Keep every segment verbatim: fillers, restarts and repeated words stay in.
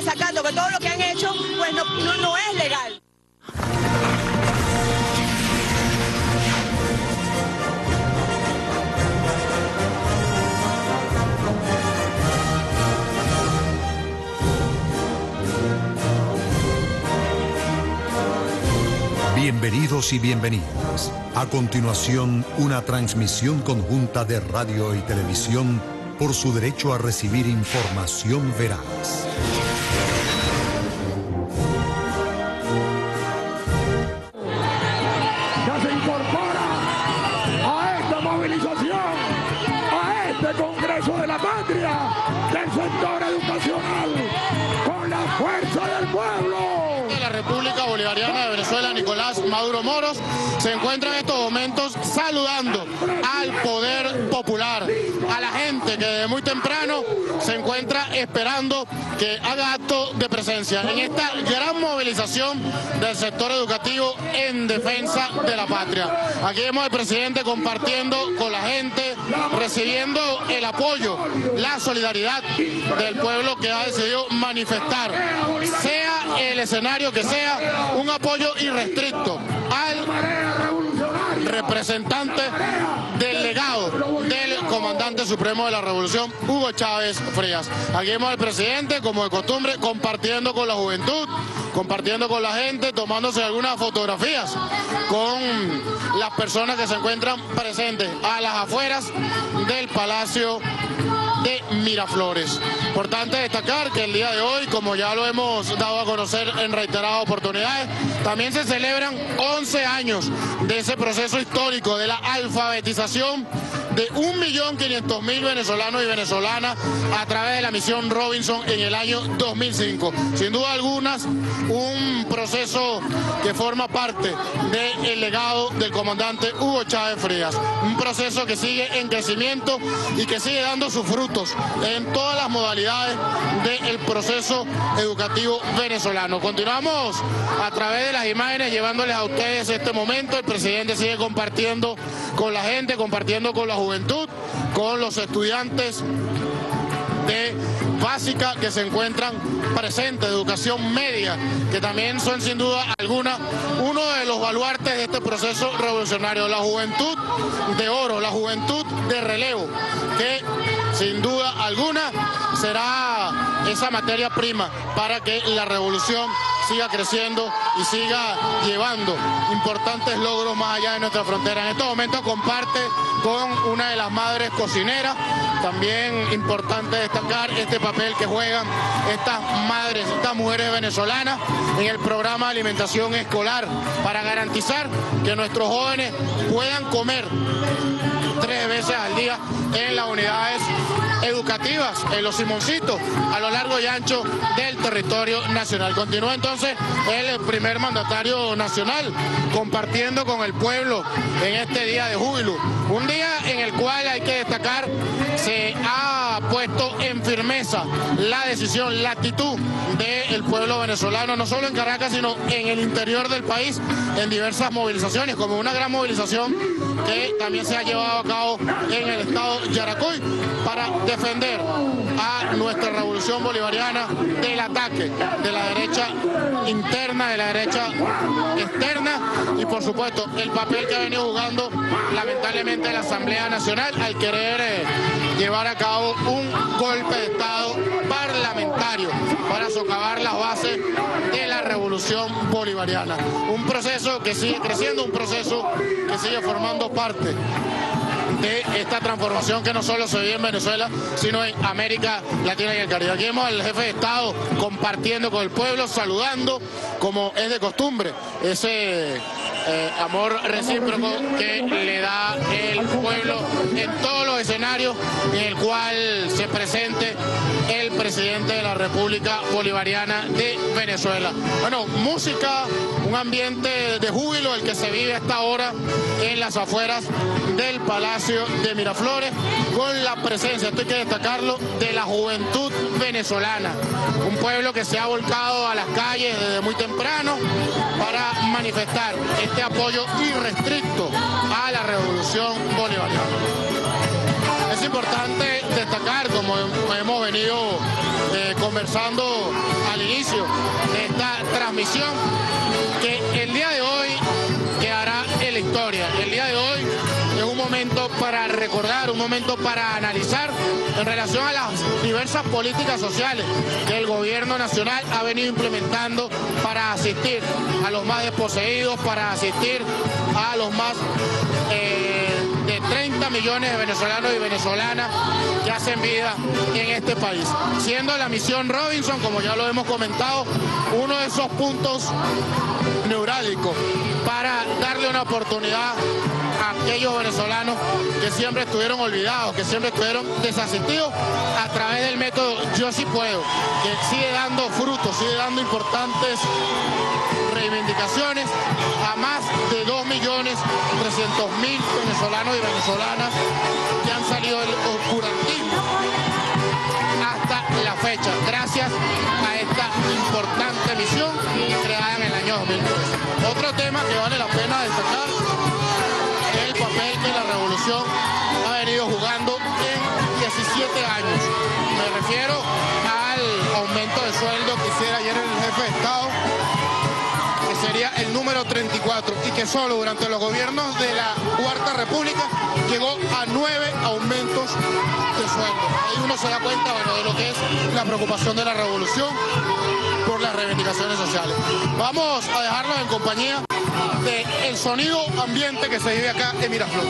desacato, que todo lo que han hecho pues no, no, no es legal. Bienvenidos y bienvenidas. A continuación, una transmisión conjunta de radio y televisión por su derecho a recibir información veraz. Ya se incorpora a esta movilización, a este Congreso de la Patria del sector educacional, con la fuerza del pueblo. La República Bolivariana de Venezuela, Nicolás Maduro Moros, se encuentra en estos momentos saludando al poder popular, a la gente que desde muy temprano se encuentra esperando que haga acto de presencia en esta gran movilización del sector educativo en defensa de la patria. Aquí vemos al presidente compartiendo con la gente, recibiendo el apoyo, la solidaridad del pueblo que ha decidido manifestar, sea el escenario que sea, un apoyo irrestricto al representante del legado del comandante supremo de la revolución, Hugo Chávez Frías. Aquí vemos al presidente, como de costumbre, compartiendo con la juventud, compartiendo con la gente, tomándose algunas fotografías con las personas que se encuentran presentes a las afueras del Palacio de Miraflores. Importante destacar que el día de hoy, como ya lo hemos dado a conocer en reiteradas oportunidades, también se celebran once años de ese proceso histórico de la alfabetización de un millón quinientos mil venezolanos y venezolanas a través de la misión Robinson en el año dos mil cinco. Sin duda algunas, un proceso que forma parte del legado del comandante Hugo Chávez Frías. Un proceso que sigue en crecimiento y que sigue dando sus frutos en todas las modalidades del proceso educativo venezolano. Continuamos a través de las imágenes llevándoles a ustedes este momento. El presidente sigue compartiendo con la gente, compartiendo con la juventud, con los estudiantes de básica que se encuentran presentes, de educación media, que también son sin duda alguna uno de los baluartes de este proceso revolucionario, la juventud de oro, la juventud de relevo, que sin duda alguna será esa materia prima para que la revolución siga creciendo y siga llevando importantes logros más allá de nuestra frontera. En estos momentos comparte con una de las madres cocineras. También importante destacar este papel que juegan estas madres, estas mujeres venezolanas en el programa de alimentación escolar para garantizar que nuestros jóvenes puedan comer tres veces al día en las unidades educativas, en los Simoncitos, a lo largo y ancho del territorio nacional. Continúa entonces el primer mandatario nacional compartiendo con el pueblo en este día de júbilo, un día en el cual hay que destacar se ha puesto en firmeza la decisión, la actitud del pueblo venezolano, no solo en Caracas sino en el interior del país, en diversas movilizaciones, como una gran movilización que también se ha llevado a cabo en el estado Yaracuy para defender a nuestra revolución bolivariana del ataque de la derecha interna, de la derecha externa y por supuesto el papel que ha venido jugando lamentablemente la Asamblea Nacional al querer eh, llevar a cabo un golpe de Estado parlamentario para socavar las bases de la revolución bolivariana. Un proceso que sigue creciendo, un proceso que sigue formando parte de esta transformación que no solo se vive en Venezuela, sino en América Latina y el Caribe. Aquí vemos al jefe de Estado compartiendo con el pueblo, saludando, como es de costumbre, ese eh, amor recíproco que le da el pueblo en todos los escenarios en el cual se presente el presidente de la República Bolivariana de Venezuela. Bueno, música, un ambiente de júbilo el que se vive a esta hora en las afueras del Palacio de Miraflores, con la presencia, esto hay que destacarlo, de la juventud venezolana, un pueblo que se ha volcado a las calles desde muy temprano para manifestar este apoyo irrestricto a la revolución bolivariana. Es importante destacar, como hemos venido eh, conversando al inicio de esta transmisión, que el día de hoy quedará en la historia. El día de hoy es un momento para recordar, un momento para analizar en relación a las diversas políticas sociales que el gobierno nacional ha venido implementando para asistir a los más desposeídos, para asistir a los más eh, de treinta millones de venezolanos y venezolanas que hacen vida en este país. Siendo la misión Robinson, como ya lo hemos comentado, uno de esos puntos neurálgicos para darle una oportunidad a aquellos venezolanos que siempre estuvieron olvidados, que siempre estuvieron desasistidos, a través del método Yo Sí Puedo, que sigue dando frutos, sigue dando importantes reivindicaciones a más de dos millones trescientos mil venezolanos y venezolanas que han salido del oscurantismo hasta la fecha, gracias a esta importante misión creada en el año dos mil tres. Otro tema que vale la pena destacar es el papel que la revolución ha venido jugando en diecisiete años. Me refiero al aumento de sueldo que hiciera ayer el jefe de Estado, que sería el número treinta y cuatro, y que solo durante los gobiernos de la Cuarta República llegó a nueve aumentos de sueldo. Ahí uno se da cuenta, bueno, de lo que es la preocupación de la revolución por las reivindicaciones sociales. Vamos a dejarlos en compañía del sonido ambiente que se vive acá en Miraflores.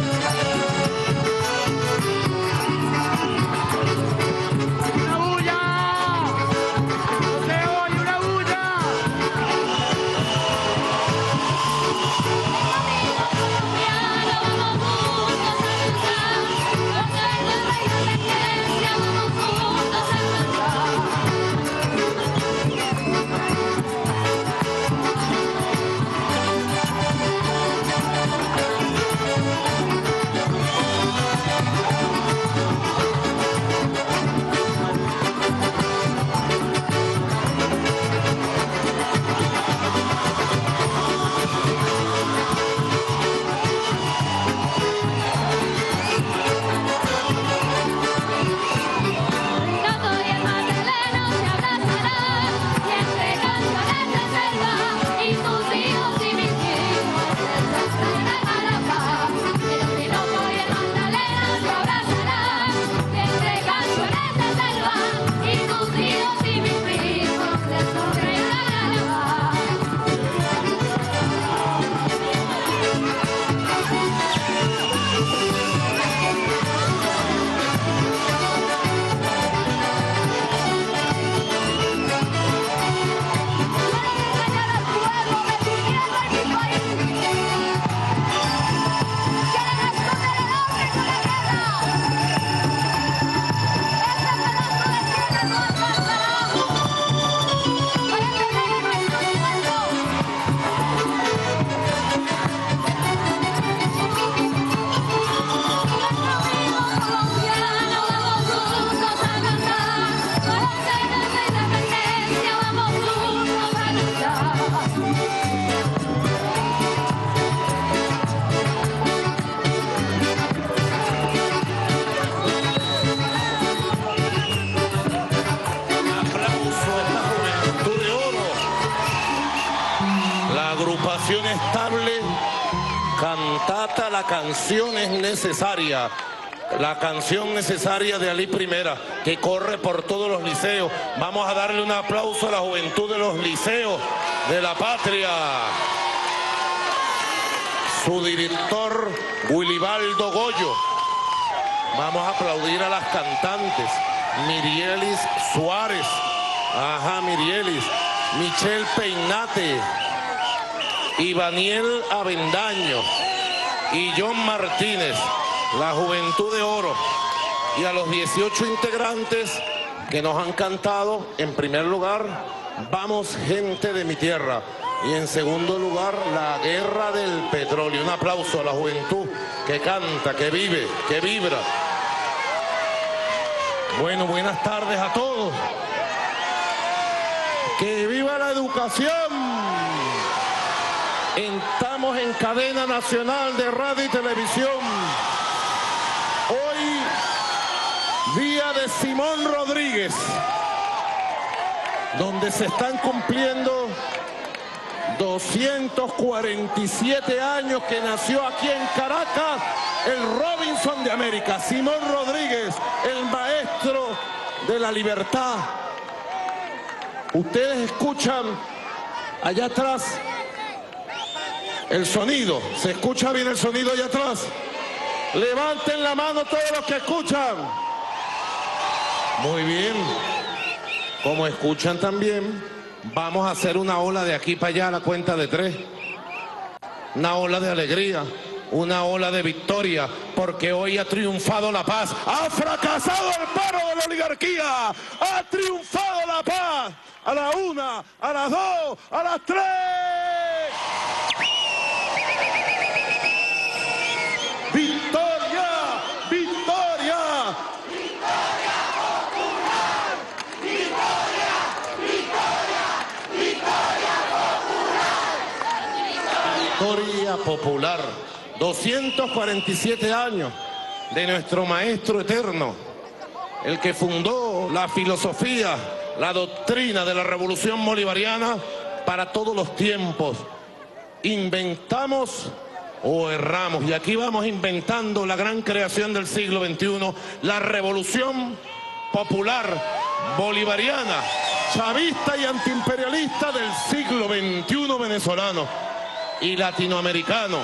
Estable, cantata La Canción Es Necesaria, la canción necesaria de Alí Primera, que corre por todos los liceos. Vamos a darle un aplauso a la juventud de los liceos de la patria. Su director, Wilibaldo Goyo. Vamos a aplaudir a las cantantes, Mirielis Suárez, ajá, Mirielis, Michelle Peinate, Ivaniel Avendaño y John Martínez, la Juventud de Oro, y a los dieciocho integrantes que nos han cantado. En primer lugar, Vamos Gente de mi Tierra, y en segundo lugar, La Guerra del Petróleo. Un aplauso a la juventud que canta, que vive, que vibra. Bueno, buenas tardes a todos. ¡Que viva la educación! Estamos en cadena nacional de radio y televisión. Hoy, día de Simón Rodríguez, donde se están cumpliendo doscientos cuarenta y siete años que nació aquí en Caracas el Robinson de América, Simón Rodríguez, el maestro de la libertad. Ustedes escuchan allá atrás el sonido, ¿se escucha bien el sonido allá atrás? Levanten la mano todos los que escuchan. Muy bien. Como escuchan también, vamos a hacer una ola de aquí para allá a la cuenta de tres. Una ola de alegría, una ola de victoria, porque hoy ha triunfado la paz. Ha fracasado el paro de la oligarquía. Ha triunfado la paz. A la una, a las dos, a las tres. ¡Victoria! ¡Victoria! ¡Victoria popular! ¡Victoria! ¡Victoria! ¡Victoria popular! Victoria popular. doscientos cuarenta y siete años de nuestro maestro eterno, el que fundó la filosofía, la doctrina de la revolución bolivariana para todos los tiempos. Inventamos o erramos, y aquí vamos inventando la gran creación del siglo veintiuno, la revolución popular bolivariana, chavista y antiimperialista del siglo veintiuno venezolano y latinoamericano.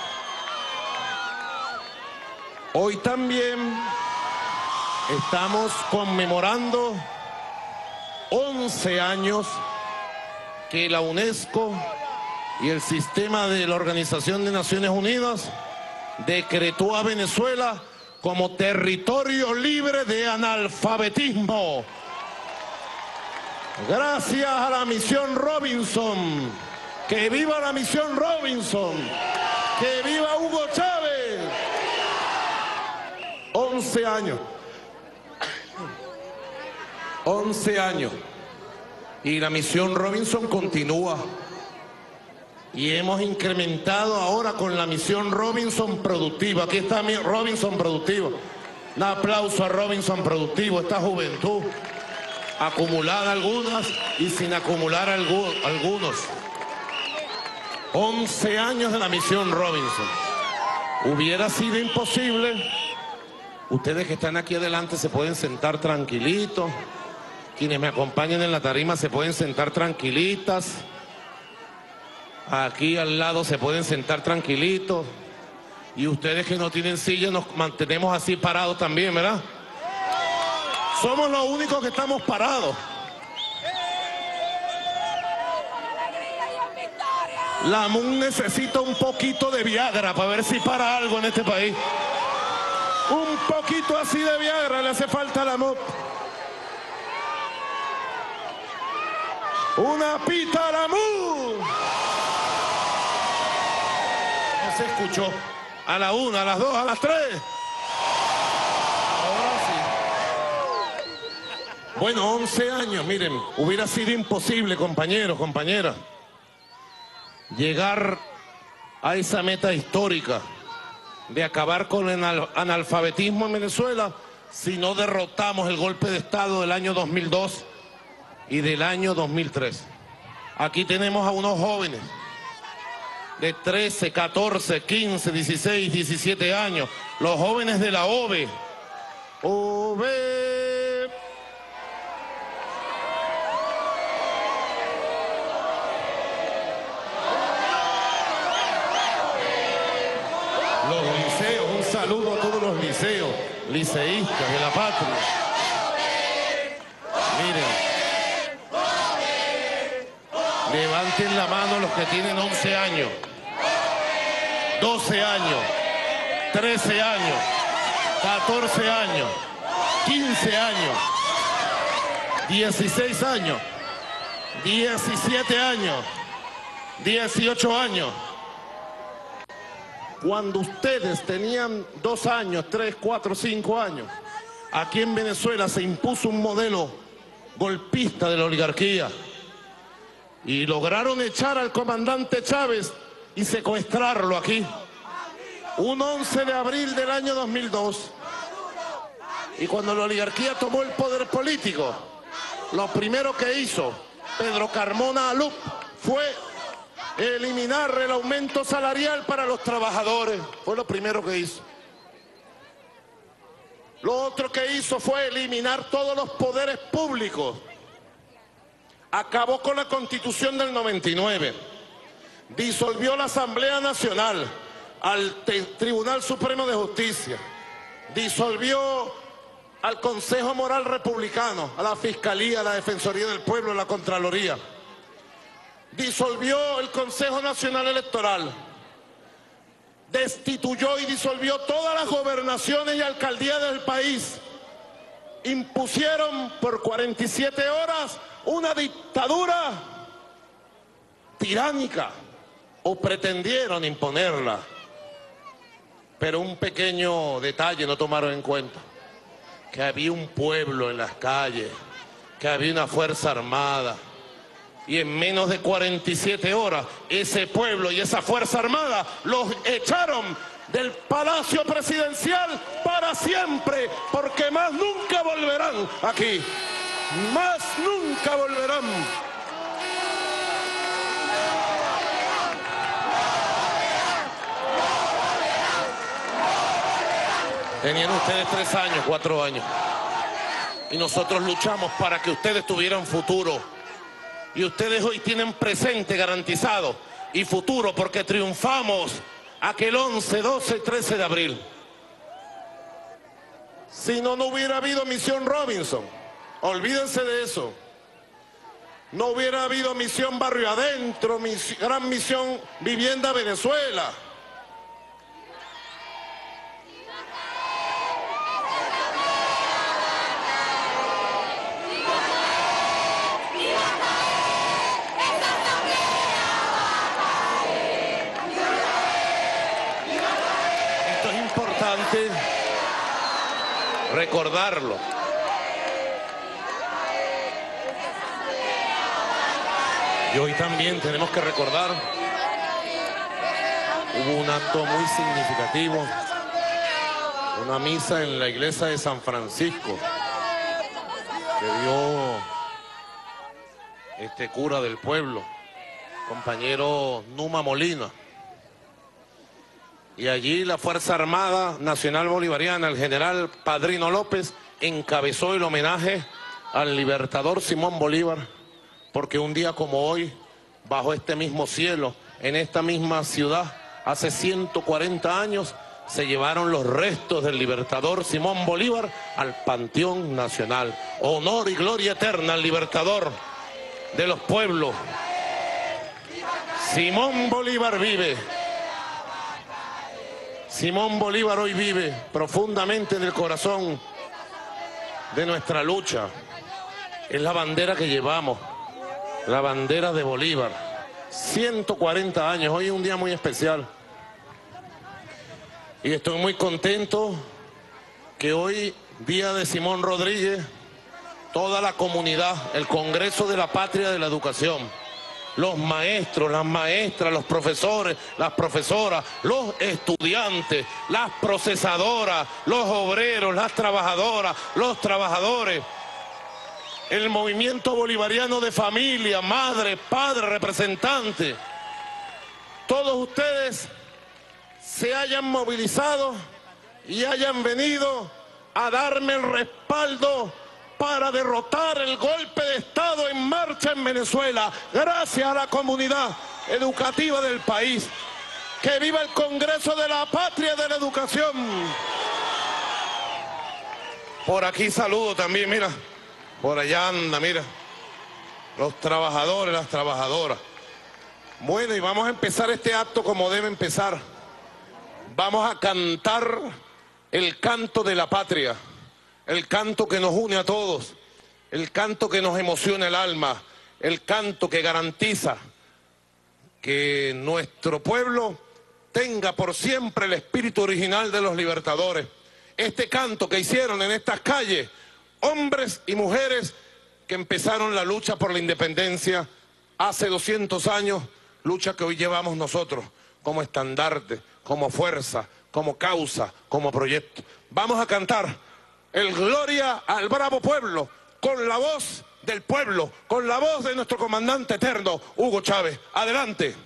Hoy también estamos conmemorando once años que la UNESCO y el sistema de la Organización de Naciones Unidas decretó a Venezuela como territorio libre de analfabetismo. Gracias a la misión Robinson. ¡Que viva la misión Robinson! ¡Que viva Hugo Chávez! once años. once años. Y la misión Robinson continúa. Y hemos incrementado ahora con la misión Robinson Productiva. Aquí está mi Robinson Productivo. Un aplauso a Robinson Productivo, esta juventud, acumulada algunas y sin acumular algu algunos. once años de la misión Robinson. Hubiera sido imposible. Ustedes que están aquí adelante se pueden sentar tranquilitos. Quienes me acompañan en la tarima se pueden sentar tranquilitas. Aquí al lado se pueden sentar tranquilitos. Y ustedes que no tienen silla nos mantenemos así parados también, ¿verdad? Somos los únicos que estamos parados. La M U N necesita un poquito de Viagra para ver si para algo en este país. Un poquito así de Viagra le hace falta a la M U N. Una pita a la M U N. No se escuchó. A la una, a las dos, a las tres. Ahora sí. Bueno, once años, miren, hubiera sido imposible, compañeros, compañeras, llegar a esa meta histórica de acabar con el analfabetismo en Venezuela si no derrotamos el golpe de Estado del año dos mil dos y del año dos mil tres. Aquí tenemos a unos jóvenes de trece, catorce, quince, dieciséis, diecisiete años, los jóvenes de la O V E. O V E. Los liceos, un saludo a todos los liceos, liceístas de la patria. Miren. Levanten la mano los que tienen once años, doce años, trece años, catorce años, quince años, dieciséis años, diecisiete años, dieciocho años. Cuando ustedes tenían dos años, tres, cuatro, cinco años, aquí en Venezuela se impuso un modelo golpista de la oligarquía. Y lograron echar al comandante Chávez y secuestrarlo aquí. Un once de abril del año dos mil dos, Y cuando la oligarquía tomó el poder político, lo primero que hizo Pedro Carmona Alup fue eliminar el aumento salarial para los trabajadores. Fue lo primero que hizo. Lo otro que hizo fue eliminar todos los poderes públicos. Acabó con la Constitución del noventa y nueve. Disolvió la Asamblea Nacional, al Tribunal Supremo de Justicia. Disolvió al Consejo Moral Republicano, a la Fiscalía, a la Defensoría del Pueblo, a la Contraloría. Disolvió el Consejo Nacional Electoral. Destituyó y disolvió todas las gobernaciones y alcaldías del país. Impusieron por cuarenta y siete horas una dictadura tiránica, o pretendieron imponerla. Pero un pequeño detalle no tomaron en cuenta: que había un pueblo en las calles, que había una fuerza armada. Y en menos de cuarenta y siete horas, ese pueblo y esa fuerza armada los echaron del Palacio Presidencial para siempre, porque más nunca volverán aquí. Más nunca volverán. Tenían ustedes tres años, cuatro años. Y nosotros luchamos para que ustedes tuvieran futuro. Y ustedes hoy tienen presente garantizado y futuro, porque triunfamos aquel once, doce, trece de abril. Si no, no hubiera habido Misión Robinson. Olvídense de eso. No hubiera habido Misión Barrio Adentro, mis, Gran Misión Vivienda Venezuela. Recordarlo. Y hoy también tenemos que recordar, hubo un acto muy significativo, una misa en la iglesia de San Francisco que dio este cura del pueblo, compañero Numa Molina. Y allí la Fuerza Armada Nacional Bolivariana, el general Padrino López, encabezó el homenaje al libertador Simón Bolívar, porque un día como hoy, bajo este mismo cielo, en esta misma ciudad, hace ciento cuarenta años, se llevaron los restos del libertador Simón Bolívar al Panteón Nacional. Honor y gloria eterna al libertador de los pueblos. Simón Bolívar vive. Simón Bolívar hoy vive profundamente en el corazón de nuestra lucha. Es la bandera que llevamos, la bandera de Bolívar. ciento cuarenta años, hoy es un día muy especial. Y estoy muy contento que hoy, día de Simón Rodríguez, toda la comunidad, el Congreso de la Patria de la Educación, los maestros, las maestras, los profesores, las profesoras, los estudiantes, las procesadoras, los obreros, las trabajadoras, los trabajadores, el movimiento bolivariano de familia, madre, padre, representante, todos ustedes se hayan movilizado y hayan venido a darme el respaldo para derrotar el golpe de Estado en marcha en Venezuela. Gracias a la comunidad educativa del país. ¡Que viva el Congreso de la Patria de la Educación! Por aquí saludo también, mira. Por allá anda, mira. Los trabajadores, las trabajadoras. Bueno, y vamos a empezar este acto como debe empezar. Vamos a cantar el canto de la patria. El canto que nos une a todos, el canto que nos emociona el alma, el canto que garantiza que nuestro pueblo tenga por siempre el espíritu original de los libertadores. Este canto que hicieron en estas calles, hombres y mujeres que empezaron la lucha por la independencia hace doscientos años, lucha que hoy llevamos nosotros como estandarte, como fuerza, como causa, como proyecto. Vamos a cantar el Gloria al Bravo Pueblo, con la voz del pueblo, con la voz de nuestro comandante eterno, Hugo Chávez. Adelante.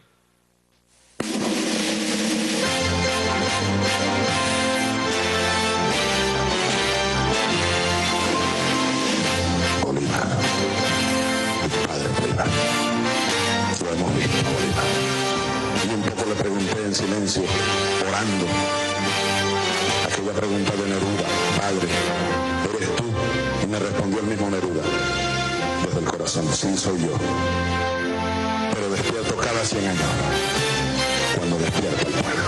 Bolívar, mi padre Bolívar, lo hemos visto, Bolívar. Y un poco le pregunté en silencio, orando, aquella pregunta de Neruda: padre, ¿eres tú? Y me respondió el mismo Neruda, desde el corazón: sí, soy yo. Pero despierto cada cien años, cuando despierta el pueblo.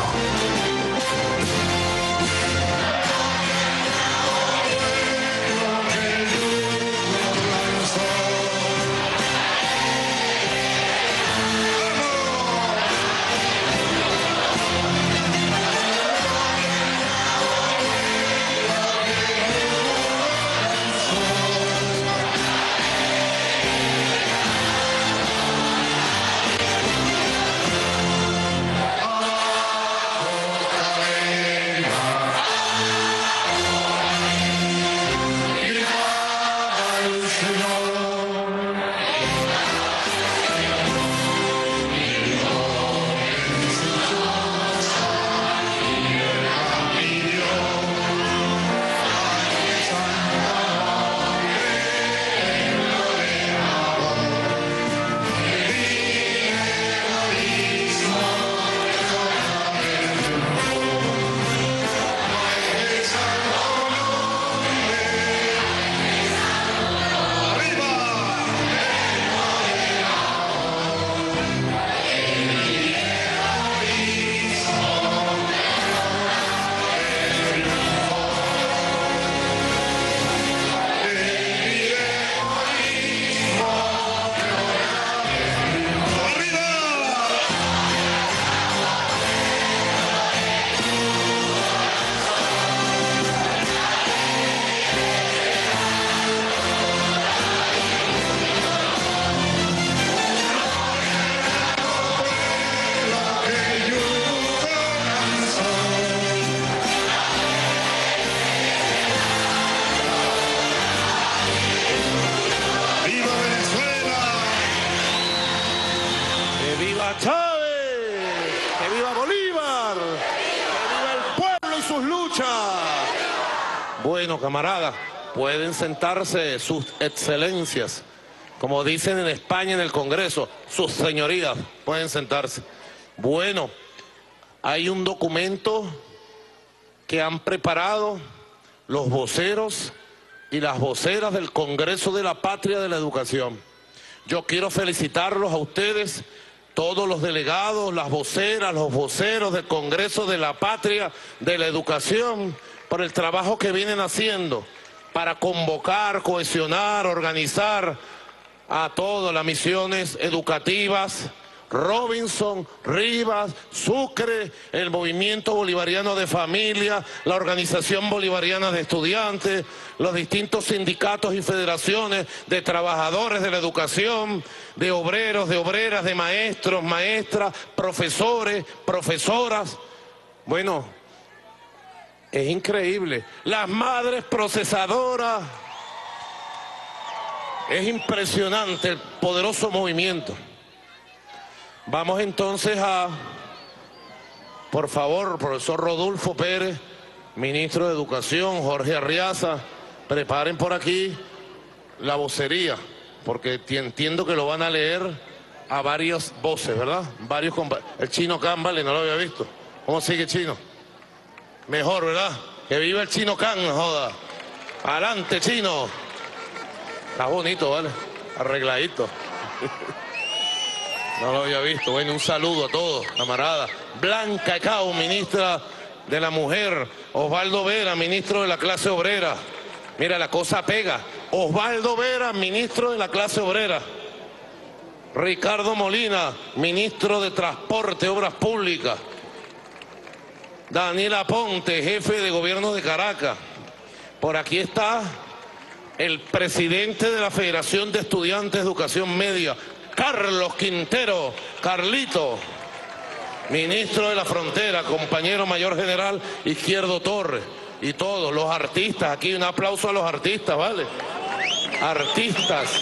Bueno, camaradas, pueden sentarse sus excelencias, como dicen en España en el Congreso, sus señorías, pueden sentarse. Bueno, hay un documento que han preparado los voceros y las voceras del Congreso de la Patria de la Educación. Yo quiero felicitarlos a ustedes, todos los delegados, las voceras, los voceros del Congreso de la Patria de la Educación, por el trabajo que vienen haciendo para convocar, cohesionar, organizar a todas las misiones educativas, Robinson, Rivas, Sucre, el Movimiento Bolivariano de Familia, la Organización Bolivariana de Estudiantes, los distintos sindicatos y federaciones de trabajadores de la educación, de obreros, de obreras, de maestros, maestras, profesores, profesoras. Bueno, es increíble. Las madres procesadoras. Es impresionante el poderoso movimiento. Vamos entonces a, por favor, profesor Rodolfo Pérez, ministro de Educación, Jorge Arriaza, preparen por aquí la vocería, porque entiendo que lo van a leer a varias voces, ¿verdad? Varios el Chino Can, vale, no lo había visto. ¿Cómo sigue, Chino? Mejor, ¿verdad? Que viva el Chino Can, joda. Adelante, Chino. Está bonito, ¿vale? Arregladito. No lo había visto. Bueno, un saludo a todos, camaradas. Blanca Cao, ministra de la Mujer. Osvaldo Vera, ministro de la Clase Obrera. Mira, la cosa pega. Osvaldo Vera, ministro de la Clase Obrera. Ricardo Molina, ministro de Transporte, Obras Públicas. Daniel Aponte, jefe de gobierno de Caracas. Por aquí está el presidente de la Federación de Estudiantes de Educación Media, Carlos Quintero, Carlito, ministro de la Frontera, compañero mayor general Izquierdo Torres. y todos los artistas. Aquí un aplauso a los artistas, ¿vale? Artistas.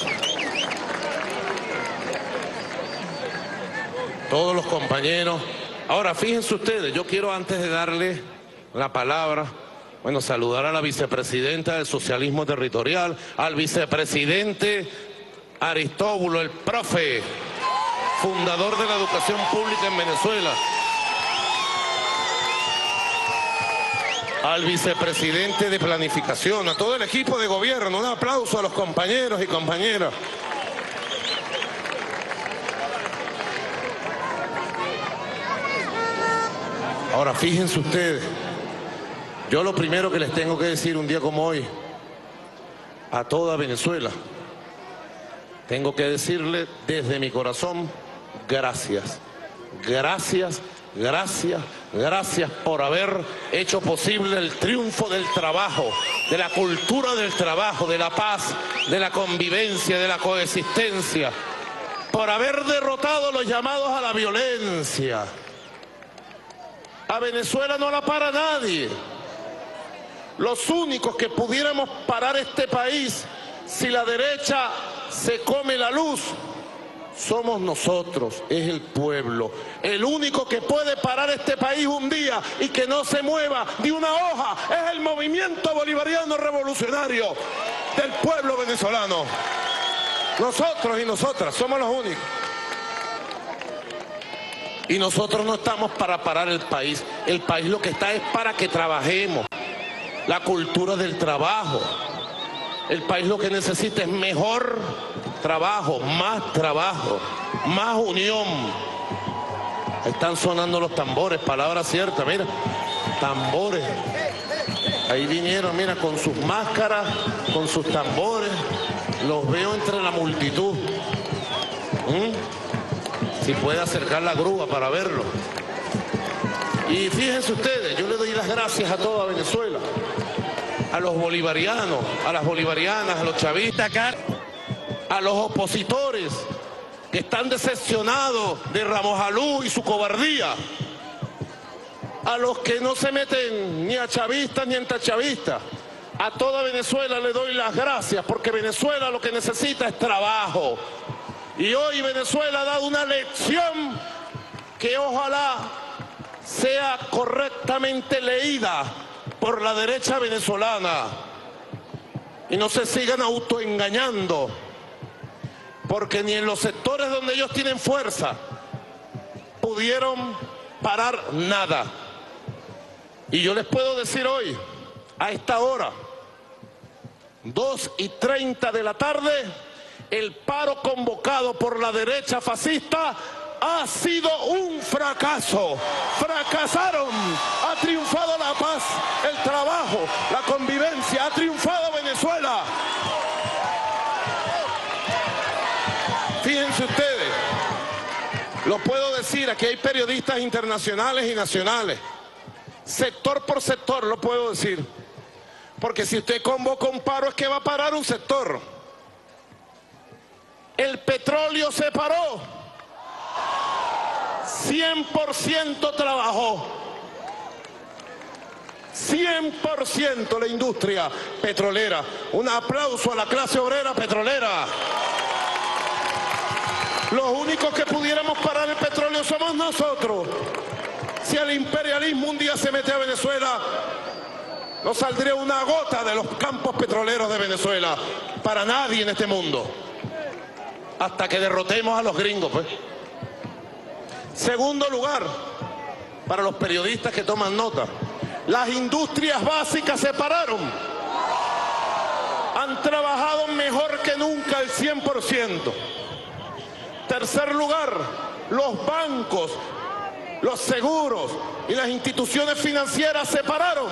Todos los compañeros. Ahora, fíjense ustedes, yo quiero antes de darle la palabra, bueno, saludar a la vicepresidenta del Socialismo Territorial, al vicepresidente Aristóbulo, el profe, fundador de la educación pública en Venezuela, al vicepresidente de Planificación, a todo el equipo de gobierno. Un aplauso a los compañeros y compañeras. Ahora, fíjense ustedes, yo lo primero que les tengo que decir un día como hoy, a toda Venezuela, tengo que decirle desde mi corazón, gracias, gracias, gracias, gracias por haber hecho posible el triunfo del trabajo, de la cultura del trabajo, de la paz, de la convivencia, de la coexistencia, por haber derrotado los llamados a la violencia. A Venezuela no la para nadie. Los únicos que pudiéramos parar este país si la derecha se come la luz somos nosotros, es el pueblo. El único que puede parar este país un día y que no se mueva de una hoja es el movimiento bolivariano revolucionario del pueblo venezolano. Nosotros y nosotras somos los únicos. Y nosotros no estamos para parar el país. El país lo que está es para que trabajemos. La cultura del trabajo. El país lo que necesita es mejor trabajo, más trabajo, más unión. Están sonando los tambores, palabra cierta, mira. Tambores. Ahí vinieron, mira, con sus máscaras, con sus tambores. Los veo entre la multitud. ¿Mm? Si puede acercar la grúa para verlo. Y fíjense ustedes, yo le doy las gracias a toda Venezuela, a los bolivarianos, a las bolivarianas, a los chavistas, a los opositores que están decepcionados de Ramos Alú y su cobardía, a los que no se meten ni a chavistas ni a antichavistas. A toda Venezuela le doy las gracias, porque Venezuela lo que necesita es trabajo. Y hoy Venezuela ha dado una lección que ojalá sea correctamente leída por la derecha venezolana y no se sigan autoengañando, porque ni en los sectores donde ellos tienen fuerza pudieron parar nada. Y yo les puedo decir hoy, a esta hora, dos y treinta de la tarde, el paro convocado por la derecha fascista ha sido un fracaso. Fracasaron. Ha triunfado la paz, el trabajo, la convivencia. Ha triunfado Venezuela. Fíjense ustedes, lo puedo decir, aquí hay periodistas internacionales y nacionales. Sector por sector lo puedo decir. Porque si usted convoca un paro es que va a parar un sector. El petróleo se paró, cien por ciento trabajó, cien por ciento la industria petrolera. Un aplauso a la clase obrera petrolera. Los únicos que pudiéramos parar el petróleo somos nosotros. Si el imperialismo un día se mete a Venezuela, no saldría una gota de los campos petroleros de Venezuela para nadie en este mundo. Hasta que derrotemos a los gringos, pues. Segundo lugar, para los periodistas que toman nota, las industrias básicas se pararon. Han trabajado mejor que nunca, el cien por ciento. Tercer lugar, los bancos, los seguros y las instituciones financieras se pararon.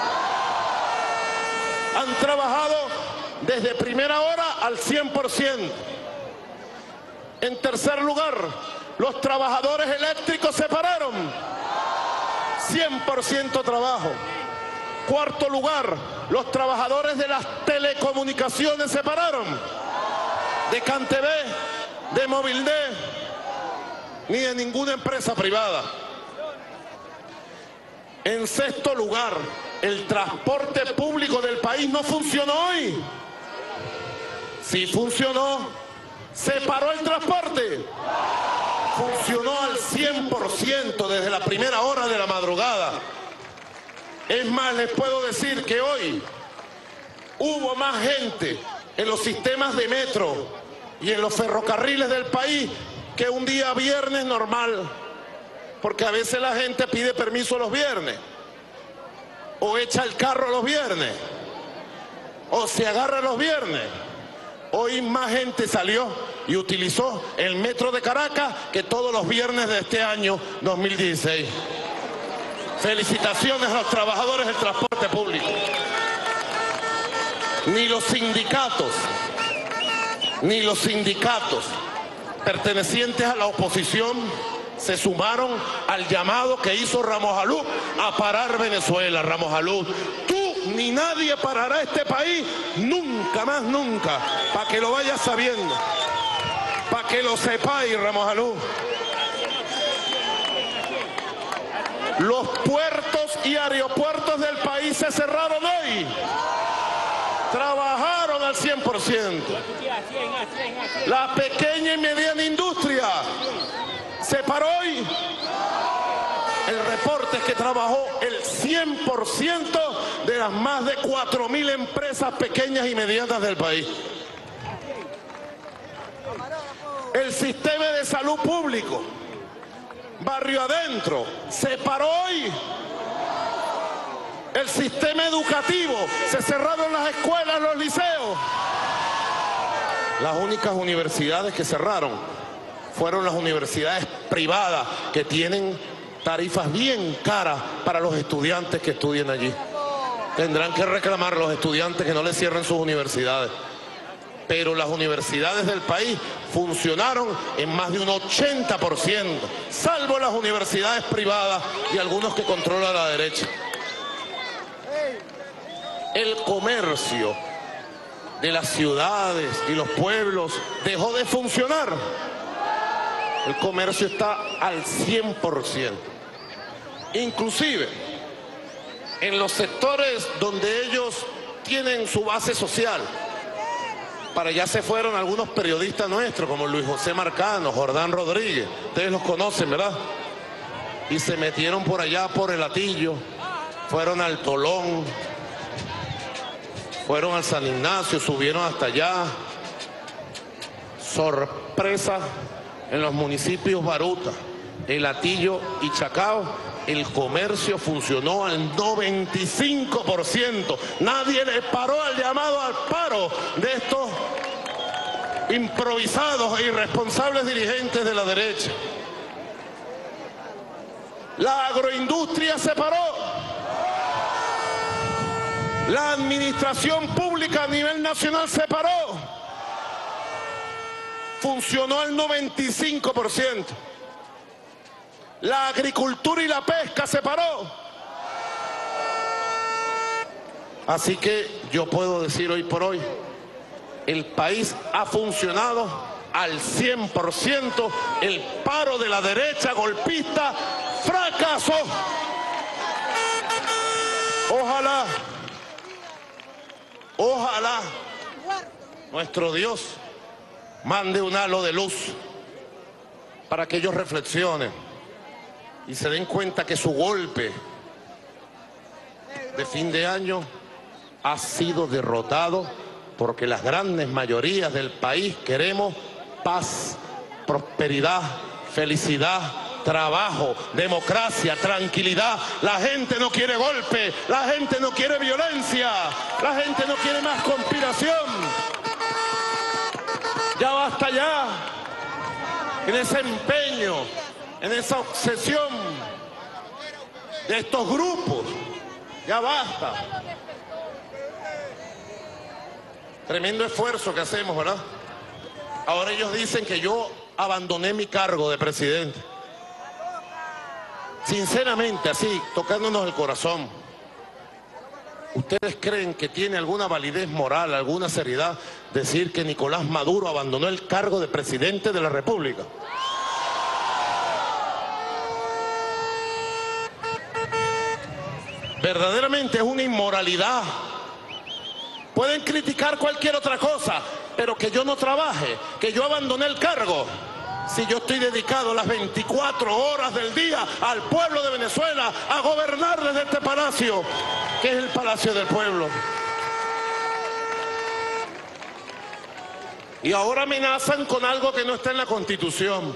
Han trabajado desde primera hora al cien por ciento. En tercer lugar, los trabajadores eléctricos se pararon. cien por ciento trabajo. Cuarto lugar, los trabajadores de las telecomunicaciones se pararon. De CanTV, de Movilde, ni de ninguna empresa privada. En sexto lugar, el transporte público del país no funcionó hoy. Sí funcionó. ¿Se paró el transporte? Funcionó al cien por ciento desde la primera hora de la madrugada. Es más, les puedo decir que hoy hubo más gente en los sistemas de metro y en los ferrocarriles del país que un día viernes normal. Porque a veces la gente pide permiso los viernes, o echa el carro los viernes, o se agarra los viernes. Hoy más gente salió y utilizó el metro de Caracas que todos los viernes de este año dos mil dieciséis. Felicitaciones a los trabajadores del transporte público. Ni los sindicatos, ni los sindicatos pertenecientes a la oposición se sumaron al llamado que hizo Ramos Alú a parar Venezuela. Ramos Alú, tú ni nadie parará este país, nunca más, nunca, para que lo vayas sabiendo, para que lo sepáis, Ramos Alú. Los puertos y aeropuertos del país se cerraron hoy. Trabajaron al cien por ciento. La pequeña y mediana industria se paró hoy. El reporte es que trabajó el cien por ciento de las más de cuatro mil empresas pequeñas y medianas del país. El sistema de salud público, barrio adentro, se paró hoy. El sistema educativo, se cerraron las escuelas, los liceos. Las únicas universidades que cerraron fueron las universidades privadas, que tienen tarifas bien caras para los estudiantes que estudian allí. Tendrán que reclamar los estudiantes que no les cierren sus universidades. Pero las universidades del país funcionaron en más de un ochenta por ciento, salvo las universidades privadas y algunos que controla la derecha. El comercio de las ciudades y los pueblos dejó de funcionar. El comercio está al cien por ciento. Inclusive, en los sectores donde ellos tienen su base social, para allá se fueron algunos periodistas nuestros, como Luis José Marcano, Jordán Rodríguez, ustedes los conocen, ¿verdad? Y se metieron por allá por el Hatillo, fueron al Tolón, fueron al San Ignacio, subieron hasta allá. Sorpresa, en los municipios Baruta, El Hatillo y Chacao, el comercio funcionó al noventa y cinco por ciento. Nadie le paró al llamado al paro de estos improvisados e irresponsables dirigentes de la derecha. La agroindustria se paró. La administración pública a nivel nacional se paró. Funcionó al noventa y cinco por ciento. La agricultura y la pesca se paró. Así que yo puedo decir hoy por hoy, el país ha funcionado al cien por ciento. El paro de la derecha golpista fracasó. Ojalá, ojalá nuestro Dios mande un halo de luz para que ellos reflexionen y se den cuenta que su golpe de fin de año ha sido derrotado, porque las grandes mayorías del país queremos paz, prosperidad, felicidad, trabajo, democracia, tranquilidad. La gente no quiere golpe, la gente no quiere violencia, la gente no quiere más conspiración. Ya basta ya en ese empeño, en esa obsesión de estos grupos. Ya basta. Tremendo esfuerzo que hacemos, ¿verdad? Ahora ellos dicen que yo abandoné mi cargo de presidente. Sinceramente, así, tocándonos el corazón, ¿ustedes creen que tiene alguna validez moral, alguna seriedad decir que Nicolás Maduro abandonó el cargo de presidente de la República? verdaderamente es una inmoralidad. Pueden criticar cualquier otra cosa, pero que yo no trabaje, que yo abandoné el cargo. Si yo estoy dedicado las veinticuatro horas del día al pueblo de Venezuela, a gobernar desde este palacio, que es el Palacio del Pueblo. Y ahora amenazan con algo que no está en la Constitución,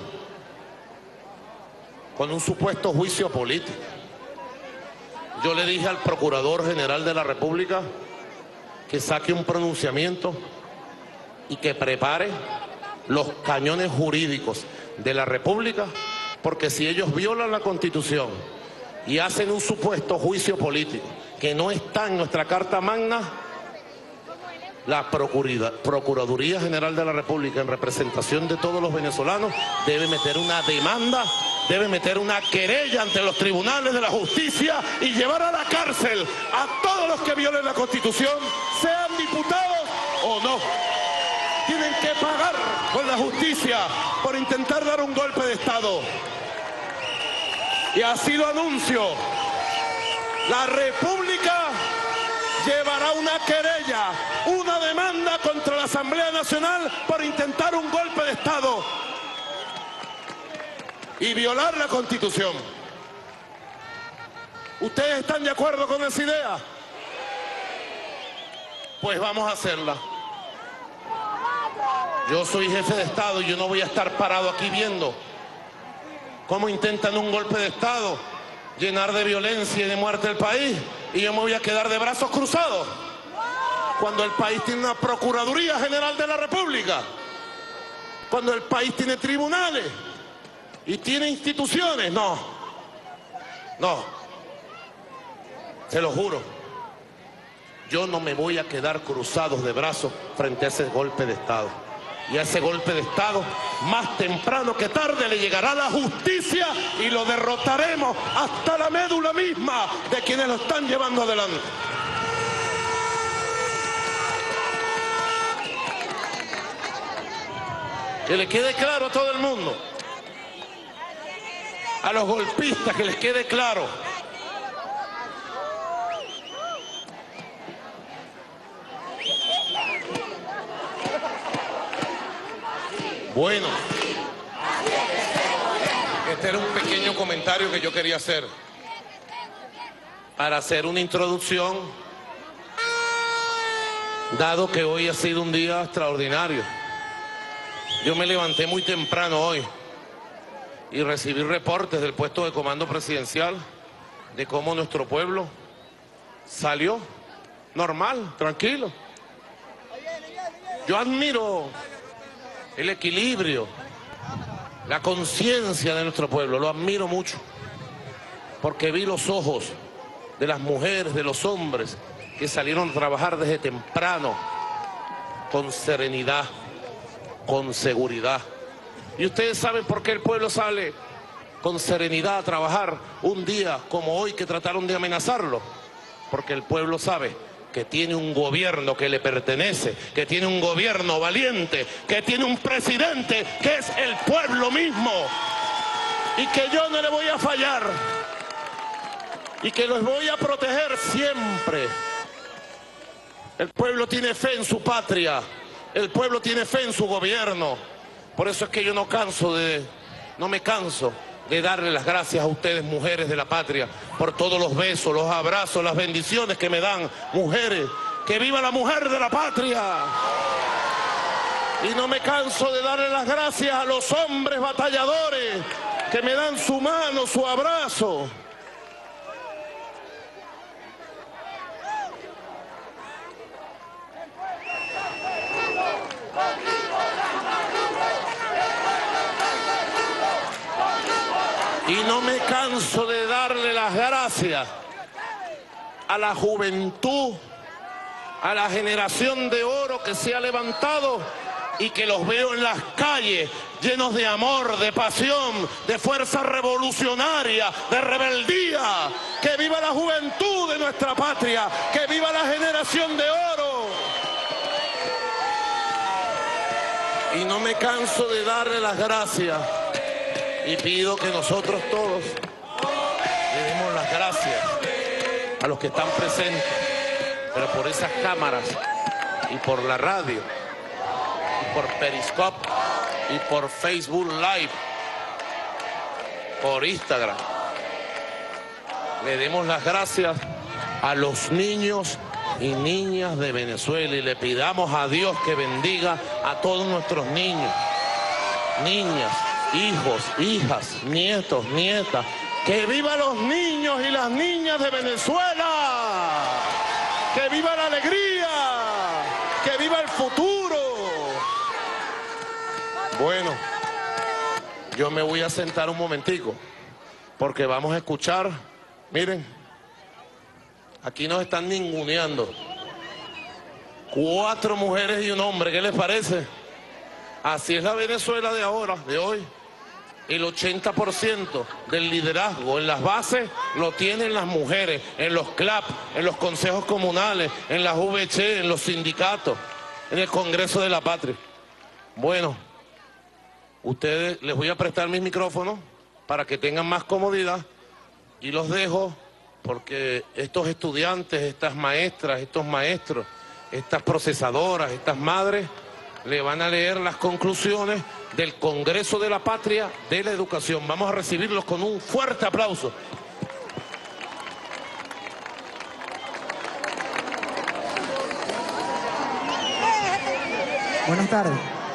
con un supuesto juicio político. Yo le dije al Procurador General de la República que saque un pronunciamiento y que prepare los cañones jurídicos de la República, porque si ellos violan la Constitución y hacen un supuesto juicio político que no está en nuestra Carta Magna, la Procuraduría General de la República, en representación de todos los venezolanos, debe meter una demanda, debe meter una querella ante los tribunales de la justicia y llevar a la cárcel a todos los que violen la Constitución, sean diputados o no. Tienen que pagar con la justicia por intentar dar un golpe de Estado. Y así lo anuncio. La República llevará una querella, una demanda contra la Asamblea Nacional por intentar un golpe de Estado y violar la Constitución. ¿Ustedes están de acuerdo con esa idea? Pues vamos a hacerla. Yo soy jefe de Estado y yo no voy a estar parado aquí viendo cómo intentan un golpe de Estado, llenar de violencia y de muerte el país, y yo me voy a quedar de brazos cruzados cuando el país tiene una Procuraduría General de la República, cuando el país tiene tribunales y tiene instituciones. No, no, se lo juro, yo no me voy a quedar cruzados de brazos frente a ese golpe de Estado. Y a ese golpe de Estado, más temprano que tarde, le llegará la justicia y lo derrotaremos hasta la médula misma de quienes lo están llevando adelante. Que le quede claro a todo el mundo, a los golpistas, que les quede claro. Bueno, este era un pequeño comentario que yo quería hacer para hacer una introducción, dado que hoy ha sido un día extraordinario. Yo me levanté muy temprano hoy y recibí reportes del puesto de comando presidencial de cómo nuestro pueblo salió normal, tranquilo. Yo admiro el equilibrio, la conciencia de nuestro pueblo, lo admiro mucho, porque vi los ojos de las mujeres, de los hombres, que salieron a trabajar desde temprano, con serenidad, con seguridad. Y ustedes saben por qué el pueblo sale con serenidad a trabajar un día como hoy, que trataron de amenazarlo, porque el pueblo sabe que tiene un gobierno que le pertenece, que tiene un gobierno valiente, que tiene un presidente que es el pueblo mismo, y que yo no le voy a fallar, y que los voy a proteger siempre. El pueblo tiene fe en su patria, el pueblo tiene fe en su gobierno. Por eso es que yo no canso de, no me canso de darle las gracias a ustedes, mujeres de la patria, por todos los besos, los abrazos, las bendiciones que me dan, mujeres. ¡Que viva la mujer de la patria! Y no me canso de darle las gracias a los hombres batalladores que me dan su mano, su abrazo. Y no me canso de darle las gracias a la juventud, a la generación de oro que se ha levantado y que los veo en las calles llenos de amor, de pasión, de fuerza revolucionaria, de rebeldía. ¡Que viva la juventud de nuestra patria! ¡Que viva la generación de oro! Y no me canso de darle las gracias. Y pido que nosotros todos le demos las gracias a los que están presentes, pero por esas cámaras y por la radio, y por Periscope, y por Facebook Live, por Instagram, le demos las gracias a los niños y niñas de Venezuela y le pidamos a Dios que bendiga a todos nuestros niños, niñas, hijos, hijas, nietos, nietas. ¡Que vivan los niños y las niñas de Venezuela! ¡Que viva la alegría! ¡Que viva el futuro! Bueno, yo me voy a sentar un momentico, porque vamos a escuchar, miren, aquí nos están ninguneando. Cuatro mujeres y un hombre, ¿qué les parece? Así es la Venezuela de ahora, de hoy. El ochenta por ciento del liderazgo en las bases lo tienen las mujeres, en los C L A P, en los consejos comunales, en las V H, en los sindicatos, en el Congreso de la Patria. Bueno, ustedes, les voy a prestar mis micrófonos para que tengan más comodidad y los dejo porque estos estudiantes, estas maestras, estos maestros, estas procesadoras, estas madres, le van a leer las conclusiones del Congreso de la Patria de la Educación. Vamos a recibirlos con un fuerte aplauso. Buenas tardes.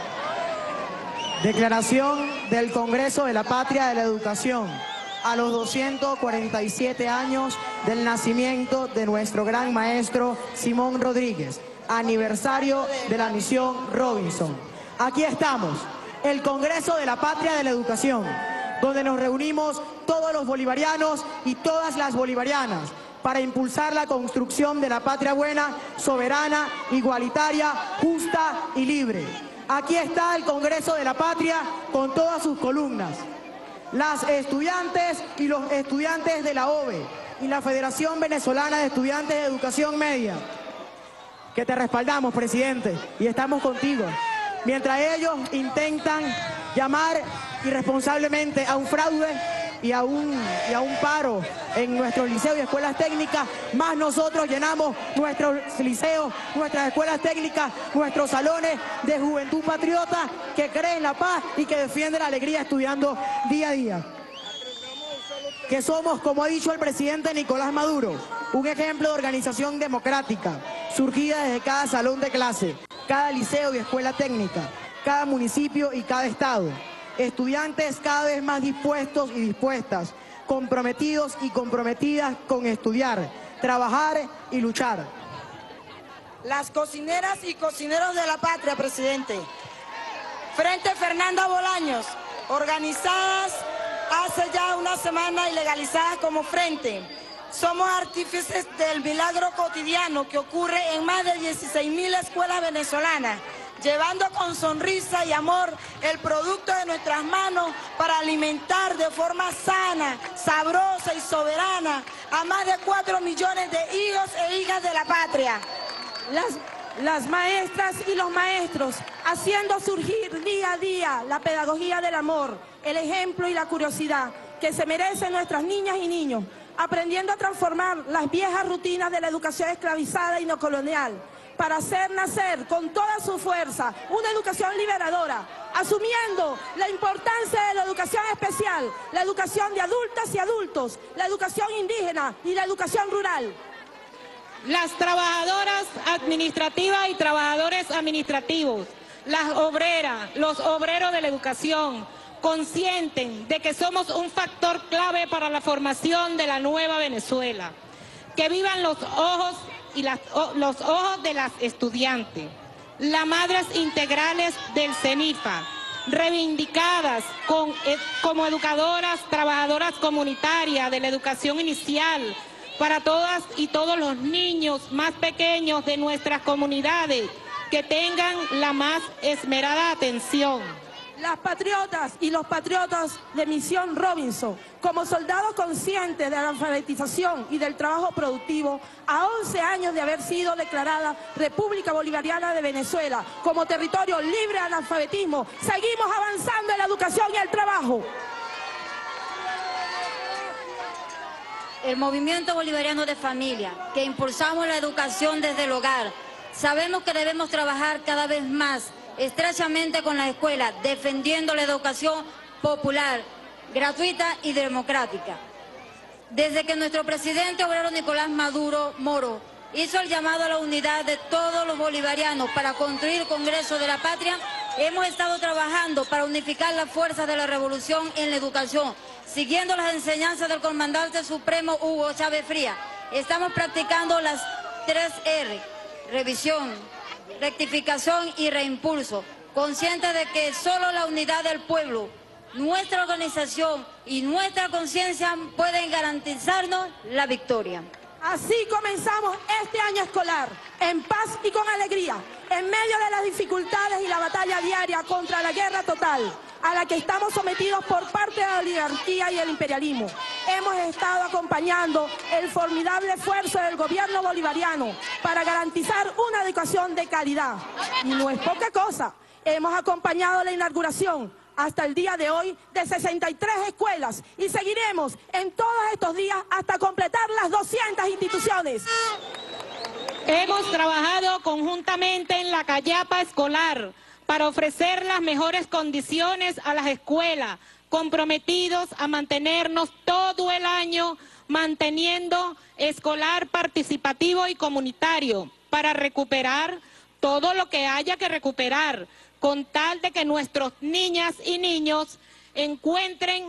Declaración del Congreso de la Patria de la Educación a los doscientos cuarenta y siete años del nacimiento de nuestro gran maestro Simón Rodríguez, aniversario de la misión Robinson. Aquí estamos, el Congreso de la Patria de la Educación, donde nos reunimos todos los bolivarianos y todas las bolivarianas para impulsar la construcción de la patria buena, soberana, igualitaria, justa y libre. Aquí está el Congreso de la Patria con todas sus columnas. Las estudiantes y los estudiantes de la O V E y la Federación Venezolana de Estudiantes de Educación Media, que te respaldamos, presidente, y estamos contigo. Mientras ellos intentan llamar irresponsablemente a un fraude y a un, y a un paro en nuestros liceos y escuelas técnicas, más nosotros llenamos nuestros liceos, nuestras escuelas técnicas, nuestros salones de juventud patriota que cree en la paz y que defiende la alegría estudiando día a día. Que somos, como ha dicho el presidente Nicolás Maduro, un ejemplo de organización democrática, surgida desde cada salón de clase, cada liceo y escuela técnica, cada municipio y cada estado. Estudiantes cada vez más dispuestos y dispuestas, comprometidos y comprometidas con estudiar, trabajar y luchar. Las cocineras y cocineros de la patria, presidente. Frente Fernanda Bolaños, organizadas hace ya una semana y legalizadas como Frente. Somos artífices del milagro cotidiano que ocurre en más de dieciséis mil escuelas venezolanas, llevando con sonrisa y amor el producto de nuestras manos para alimentar de forma sana, sabrosa y soberana a más de cuatro millones de hijos e hijas de la patria. Las, las maestras y los maestros haciendo surgir día a día la pedagogía del amor, el ejemplo y la curiosidad que se merecen nuestras niñas y niños, aprendiendo a transformar las viejas rutinas de la educación esclavizada y no colonial, para hacer nacer con toda su fuerza una educación liberadora, asumiendo la importancia de la educación especial, la educación de adultas y adultos, la educación indígena y la educación rural. Las trabajadoras administrativas y trabajadores administrativos, las obreras, los obreros de la educación, conscienten de que somos un factor clave para la formación de la nueva Venezuela. Que vivan los ojos y las, o, los ojos de las estudiantes, las madres integrales del CENIFA, reivindicadas con, eh, como educadoras, trabajadoras comunitarias de la educación inicial, para todas y todos los niños más pequeños de nuestras comunidades, que tengan la más esmerada atención. Las patriotas y los patriotas de Misión Robinson, como soldados conscientes de la alfabetización y del trabajo productivo, a once años de haber sido declarada República Bolivariana de Venezuela como territorio libre de analfabetismo, seguimos avanzando en la educación y el trabajo. el Movimiento Bolivariano de Familia, que impulsamos la educación desde el hogar, sabemos que debemos trabajar cada vez más estrechamente con la escuela, defendiendo la educación popular, gratuita y democrática. Desde que nuestro presidente obrero Nicolás Maduro Moro hizo el llamado a la unidad de todos los bolivarianos para construir el Congreso de la Patria, hemos estado trabajando para unificar las fuerzas de la revolución en la educación, siguiendo las enseñanzas del comandante supremo Hugo Chávez Frías. Estamos practicando las tres R, revisión, rectificación y reimpulso, conscientes de que solo la unidad del pueblo, nuestra organización y nuestra conciencia pueden garantizarnos la victoria. Así comenzamos este año escolar, en paz y con alegría, en medio de las dificultades y la batalla diaria contra la guerra total, a la que estamos sometidos por parte de la oligarquía y el imperialismo. Hemos estado acompañando el formidable esfuerzo del gobierno bolivariano para garantizar una educación de calidad. Y no es poca cosa, hemos acompañado la inauguración hasta el día de hoy de sesenta y tres escuelas y seguiremos en todos estos días hasta completar las doscientas instituciones. Hemos trabajado conjuntamente en la Callapa escolar para ofrecer las mejores condiciones a las escuelas, comprometidos a mantenernos todo el año manteniendo escolar participativo y comunitario para recuperar todo lo que haya que recuperar, con tal de que nuestros niñas y niños encuentren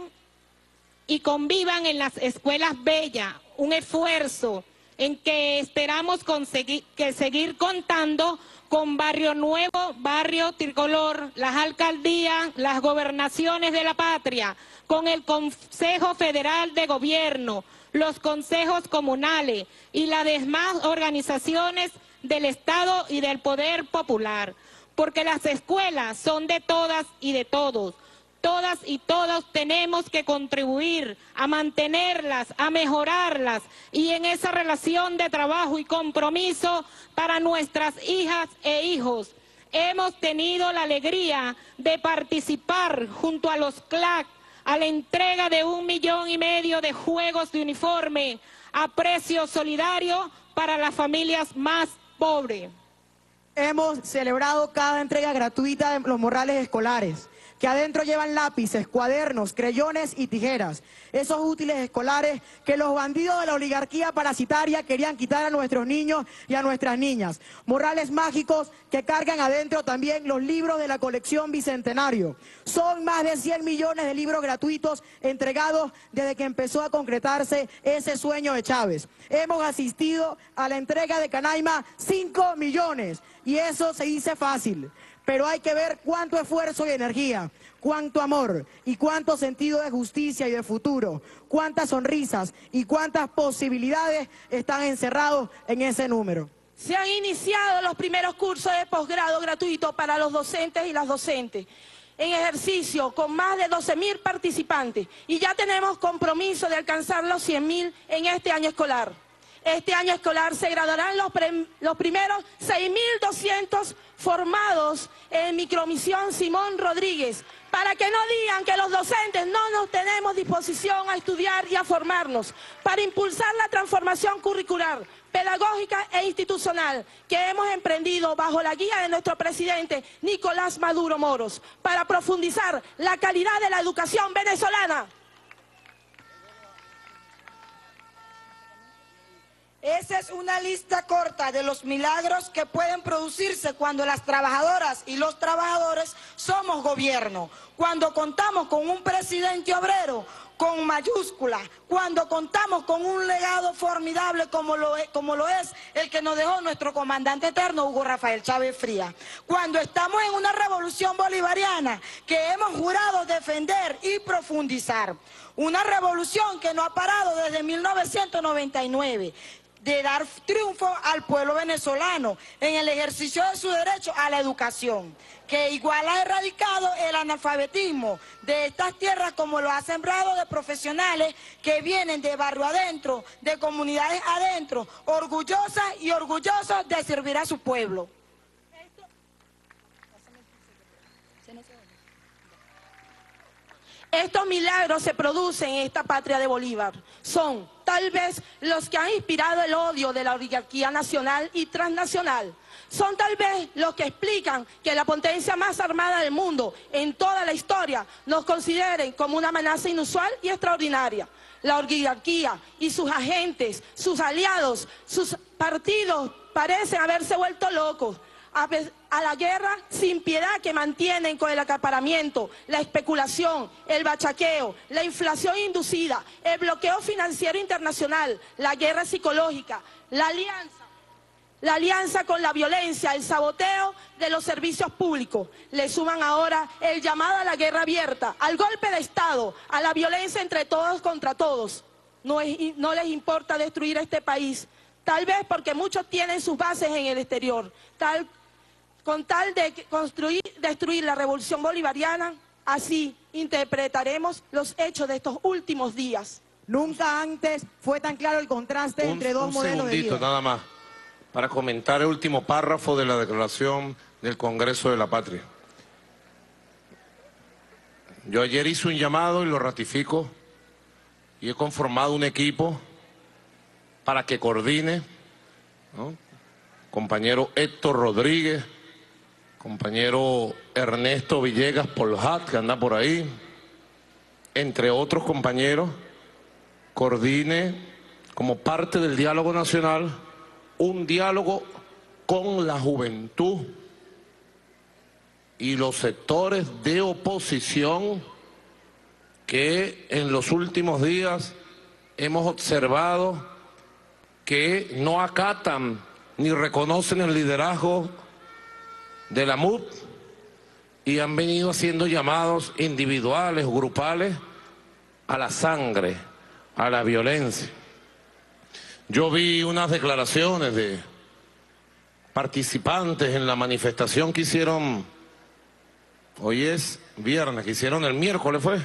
y convivan en las escuelas bellas, un esfuerzo en que esperamos conseguir, que seguir contando con Barrio Nuevo, Barrio Tricolor, las alcaldías, las gobernaciones de la patria, con el Consejo Federal de Gobierno, los consejos comunales y las demás organizaciones del Estado y del Poder Popular. Porque las escuelas son de todas y de todos. Todas y todos tenemos que contribuir a mantenerlas, a mejorarlas y en esa relación de trabajo y compromiso para nuestras hijas e hijos. Hemos tenido la alegría de participar junto a los C L A C a la entrega de un millón y medio de juegos de uniforme a precio solidario para las familias más pobres. Hemos celebrado cada entrega gratuita de los morrales escolares, que adentro llevan lápices, cuadernos, creyones y tijeras. Esos útiles escolares que los bandidos de la oligarquía parasitaria querían quitar a nuestros niños y a nuestras niñas. Morrales mágicos que cargan adentro también los libros de la colección Bicentenario. Son más de cien millones de libros gratuitos entregados desde que empezó a concretarse ese sueño de Chávez. Hemos asistido a la entrega de Canaima cinco millones y eso se dice fácil. Pero hay que ver cuánto esfuerzo y energía, cuánto amor y cuánto sentido de justicia y de futuro, cuántas sonrisas y cuántas posibilidades están encerrados en ese número. Se han iniciado los primeros cursos de posgrado gratuito para los docentes y las docentes en ejercicio con más de doce mil participantes y ya tenemos compromiso de alcanzar los cien mil en este año escolar. Este año escolar se graduarán los, los primeros seis mil doscientos formados en Micromisión Simón Rodríguez, para que no digan que los docentes no nos tenemos disposición a estudiar y a formarnos, para impulsar la transformación curricular, pedagógica e institucional que hemos emprendido bajo la guía de nuestro presidente Nicolás Maduro Moros, para profundizar la calidad de la educación venezolana. Esa es una lista corta de los milagros que pueden producirse cuando las trabajadoras y los trabajadores somos gobierno, cuando contamos con un presidente obrero con mayúscula, cuando contamos con un legado formidable como lo, es, como lo es el que nos dejó nuestro comandante eterno Hugo Rafael Chávez Frías, cuando estamos en una revolución bolivariana que hemos jurado defender y profundizar, una revolución que no ha parado desde mil novecientos noventa y nueve, de dar triunfo al pueblo venezolano en el ejercicio de su derecho a la educación, que igual ha erradicado el analfabetismo de estas tierras como lo ha sembrado de profesionales que vienen de barrio adentro, de comunidades adentro, orgullosas y orgullosos de servir a su pueblo. Estos milagros se producen en esta patria de Bolívar. Son tal vez los que han inspirado el odio de la oligarquía nacional y transnacional. Son tal vez los que explican que la potencia más armada del mundo en toda la historia nos consideren como una amenaza inusual y extraordinaria. La oligarquía y sus agentes, sus aliados, sus partidos parecen haberse vuelto locos a, a la guerra sin piedad que mantienen con el acaparamiento, la especulación, el bachaqueo, la inflación inducida, el bloqueo financiero internacional, la guerra psicológica, la alianza. La alianza con la violencia, el saboteo de los servicios públicos. Le suman ahora el llamado a la guerra abierta, al golpe de Estado, a la violencia entre todos contra todos. No, es, no les importa destruir este país, tal vez porque muchos tienen sus bases en el exterior. Tal, con tal de construir, destruir la revolución bolivariana, así interpretaremos los hechos de estos últimos días. Nunca antes fue tan claro el contraste un, entre dos un modelos de vida. segundito, nada más, para comentar el último párrafo de la declaración del Congreso de la Patria. Yo ayer hice un llamado y lo ratifico y he conformado un equipo para que coordine, ¿no? Compañero Héctor Rodríguez, compañero Ernesto Villegas Poljat, que anda por ahí, entre otros compañeros, coordine como parte del diálogo nacional un diálogo con la juventud y los sectores de oposición que en los últimos días hemos observado que no acatan ni reconocen el liderazgo de la M U P y han venido haciendo llamados individuales, grupales, a la sangre, a la violencia. Yo vi unas declaraciones de participantes en la manifestación que hicieron, hoy es viernes, que hicieron el miércoles, ¿fue?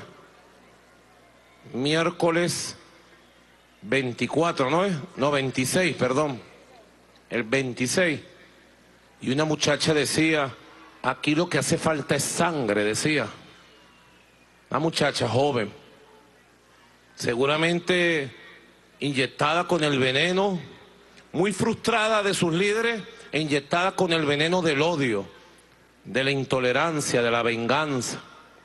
Miércoles veinticuatro, ¿no es? No, veintiséis, perdón. El veintiséis. Y una muchacha decía, aquí lo que hace falta es sangre, decía. Una muchacha joven, seguramente inyectada con el veneno, muy frustrada de sus líderes, e inyectada con el veneno del odio, de la intolerancia, de la venganza.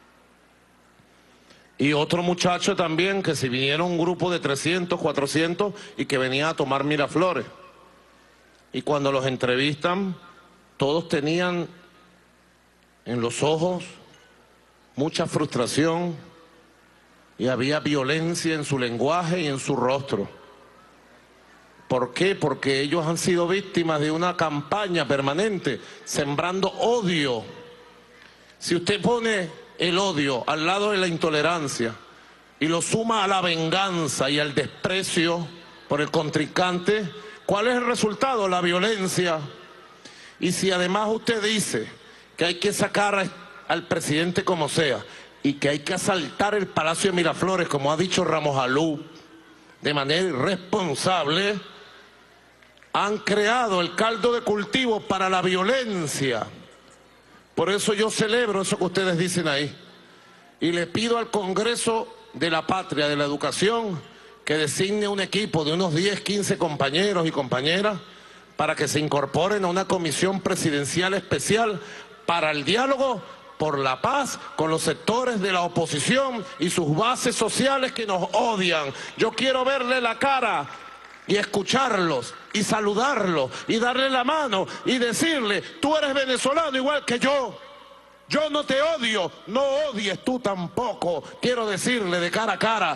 Y otro muchacho también, que se vinieron un grupo de trescientos, cuatrocientos y que venía a tomar Miraflores. Y cuando los entrevistan, todos tenían en los ojos mucha frustración y había violencia en su lenguaje y en su rostro. ¿Por qué? Porque ellos han sido víctimas de una campaña permanente, sembrando odio. Si usted pone el odio al lado de la intolerancia y lo suma a la venganza y al desprecio por el contrincante, ¿cuál es el resultado? La violencia. Y si además usted dice que hay que sacar al presidente como sea y que hay que asaltar el Palacio de Miraflores, como ha dicho Ramos Alú, de manera irresponsable, han creado el caldo de cultivo para la violencia. Por eso yo celebro eso que ustedes dicen ahí. Y le pido al Congreso de la Patria, de la Educación, que designe un equipo de unos diez, quince compañeros y compañeras para que se incorporen a una comisión presidencial especial para el diálogo por la paz con los sectores de la oposición y sus bases sociales que nos odian. Yo quiero verle la cara y escucharlos y saludarlos y darle la mano y decirle, tú eres venezolano igual que yo. Yo no te odio, no odies tú tampoco. Quiero decirle de cara a cara.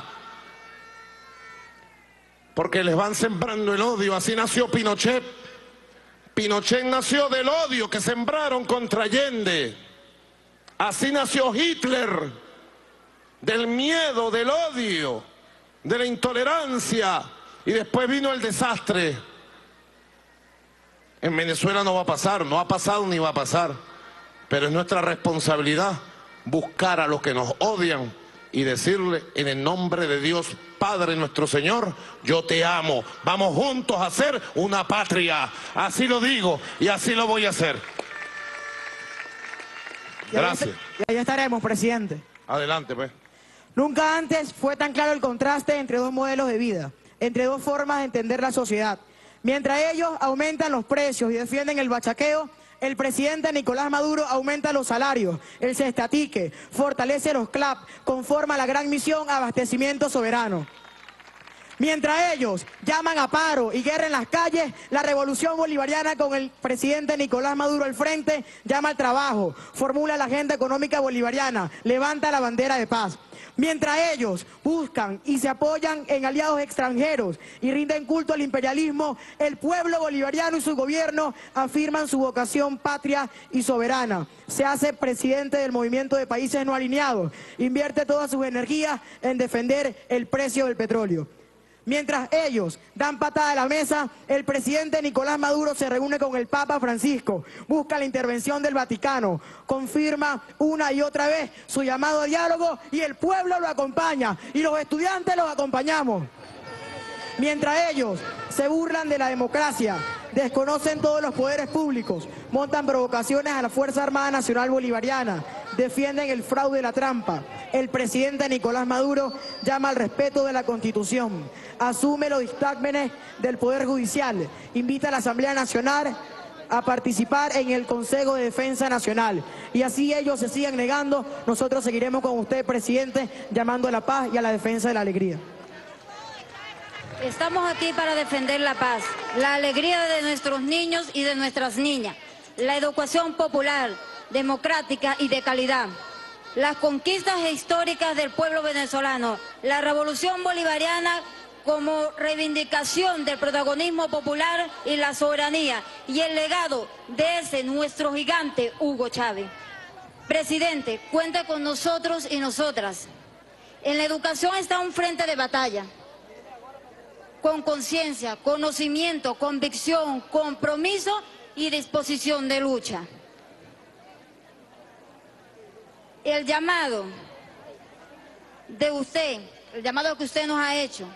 Porque les van sembrando el odio. Así nació Pinochet. Pinochet nació del odio que sembraron contra Allende. Así nació Hitler, del miedo, del odio, de la intolerancia, y después vino el desastre. En Venezuela no va a pasar, no ha pasado ni va a pasar, pero es nuestra responsabilidad buscar a los que nos odian y decirle en el nombre de Dios, Padre nuestro Señor, yo te amo, vamos juntos a hacer una patria. Así lo digo y así lo voy a hacer. Gracias. Y ahí estaremos, presidente. Adelante, pues. Nunca antes fue tan claro el contraste entre dos modelos de vida. entre dos formas de entender la sociedad. Mientras ellos aumentan los precios y defienden el bachaqueo, el presidente Nicolás Maduro aumenta los salarios, el cestatique, fortalece los C L A P, conforma la gran misión abastecimiento soberano. Mientras ellos llaman a paro y guerra en las calles, la revolución bolivariana con el presidente Nicolás Maduro al frente llama al trabajo, formula la agenda económica bolivariana, levanta la bandera de paz. Mientras ellos buscan y se apoyan en aliados extranjeros y rinden culto al imperialismo, el pueblo bolivariano y su gobierno afirman su vocación patria y soberana. Se hace presidente del movimiento de países no alineados, invierte todas sus energías en defender el precio del petróleo. Mientras ellos dan patada a la mesa, el presidente Nicolás Maduro se reúne con el Papa Francisco, busca la intervención del Vaticano, confirma una y otra vez su llamado a diálogo y el pueblo lo acompaña y los estudiantes los acompañamos. Mientras ellos se burlan de la democracia, desconocen todos los poderes públicos, montan provocaciones a la Fuerza Armada Nacional Bolivariana, defienden el fraude y la trampa, el presidente Nicolás Maduro llama al respeto de la Constitución, asume los dictámenes del Poder Judicial, invita a la Asamblea Nacional a participar en el Consejo de Defensa Nacional. Y así ellos se sigan negando, nosotros seguiremos con usted, presidente, llamando a la paz y a la defensa de la alegría. Estamos aquí para defender la paz, la alegría de nuestros niños y de nuestras niñas, la educación popular, democrática y de calidad, las conquistas históricas del pueblo venezolano, la revolución bolivariana como reivindicación del protagonismo popular y la soberanía y el legado de ese nuestro gigante Hugo Chávez. Presidente, cuenta con nosotros y nosotras. En la educación está un frente de batalla, con conciencia, conocimiento, convicción, compromiso y disposición de lucha. El llamado de usted, el llamado que usted nos ha hecho,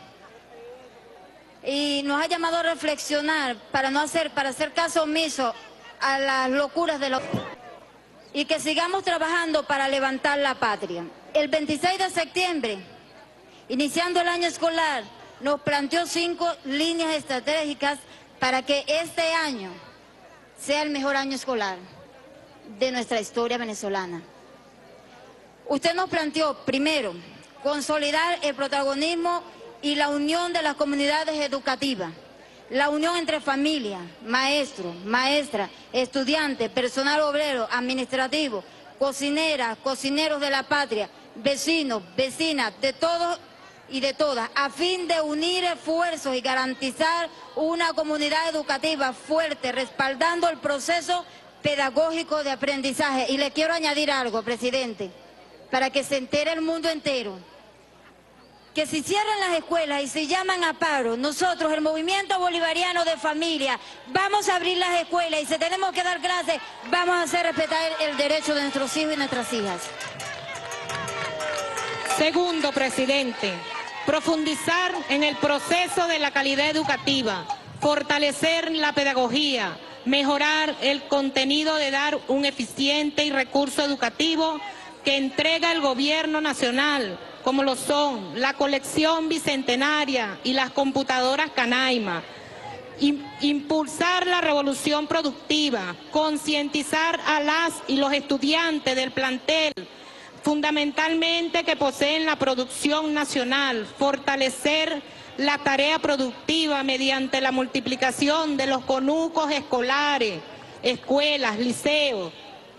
y nos ha llamado a reflexionar para no hacer, para hacer caso omiso a las locuras de los... y que sigamos trabajando para levantar la patria. El veintiséis de septiembre, iniciando el año escolar, nos planteó cinco líneas estratégicas para que este año sea el mejor año escolar de nuestra historia venezolana. Usted nos planteó, primero, consolidar el protagonismo y la unión de las comunidades educativas, la unión entre familia, maestros, maestras, estudiantes, personal obrero, administrativo, cocineras, cocineros de la patria, vecinos, vecinas, de todos y de todas, a fin de unir esfuerzos y garantizar una comunidad educativa fuerte, respaldando el proceso pedagógico de aprendizaje. Y le quiero añadir algo, presidente, para que se entere el mundo entero, que si cierran las escuelas y se llaman a paro, nosotros, el Movimiento Bolivariano de Familia, vamos a abrir las escuelas y si tenemos que dar clases, vamos a hacer respetar el derecho de nuestros hijos y nuestras hijas. Segundo, presidente, profundizar en el proceso de la calidad educativa, fortalecer la pedagogía, mejorar el contenido de dar un eficiente y recurso educativo que entrega el gobierno nacional, como lo son la colección bicentenaria y las computadoras Canaima. Impulsar la revolución productiva, concientizar a las y los estudiantes del plantel, fundamentalmente que poseen la producción nacional, fortalecer la tarea productiva mediante la multiplicación de los conucos escolares, escuelas, liceos.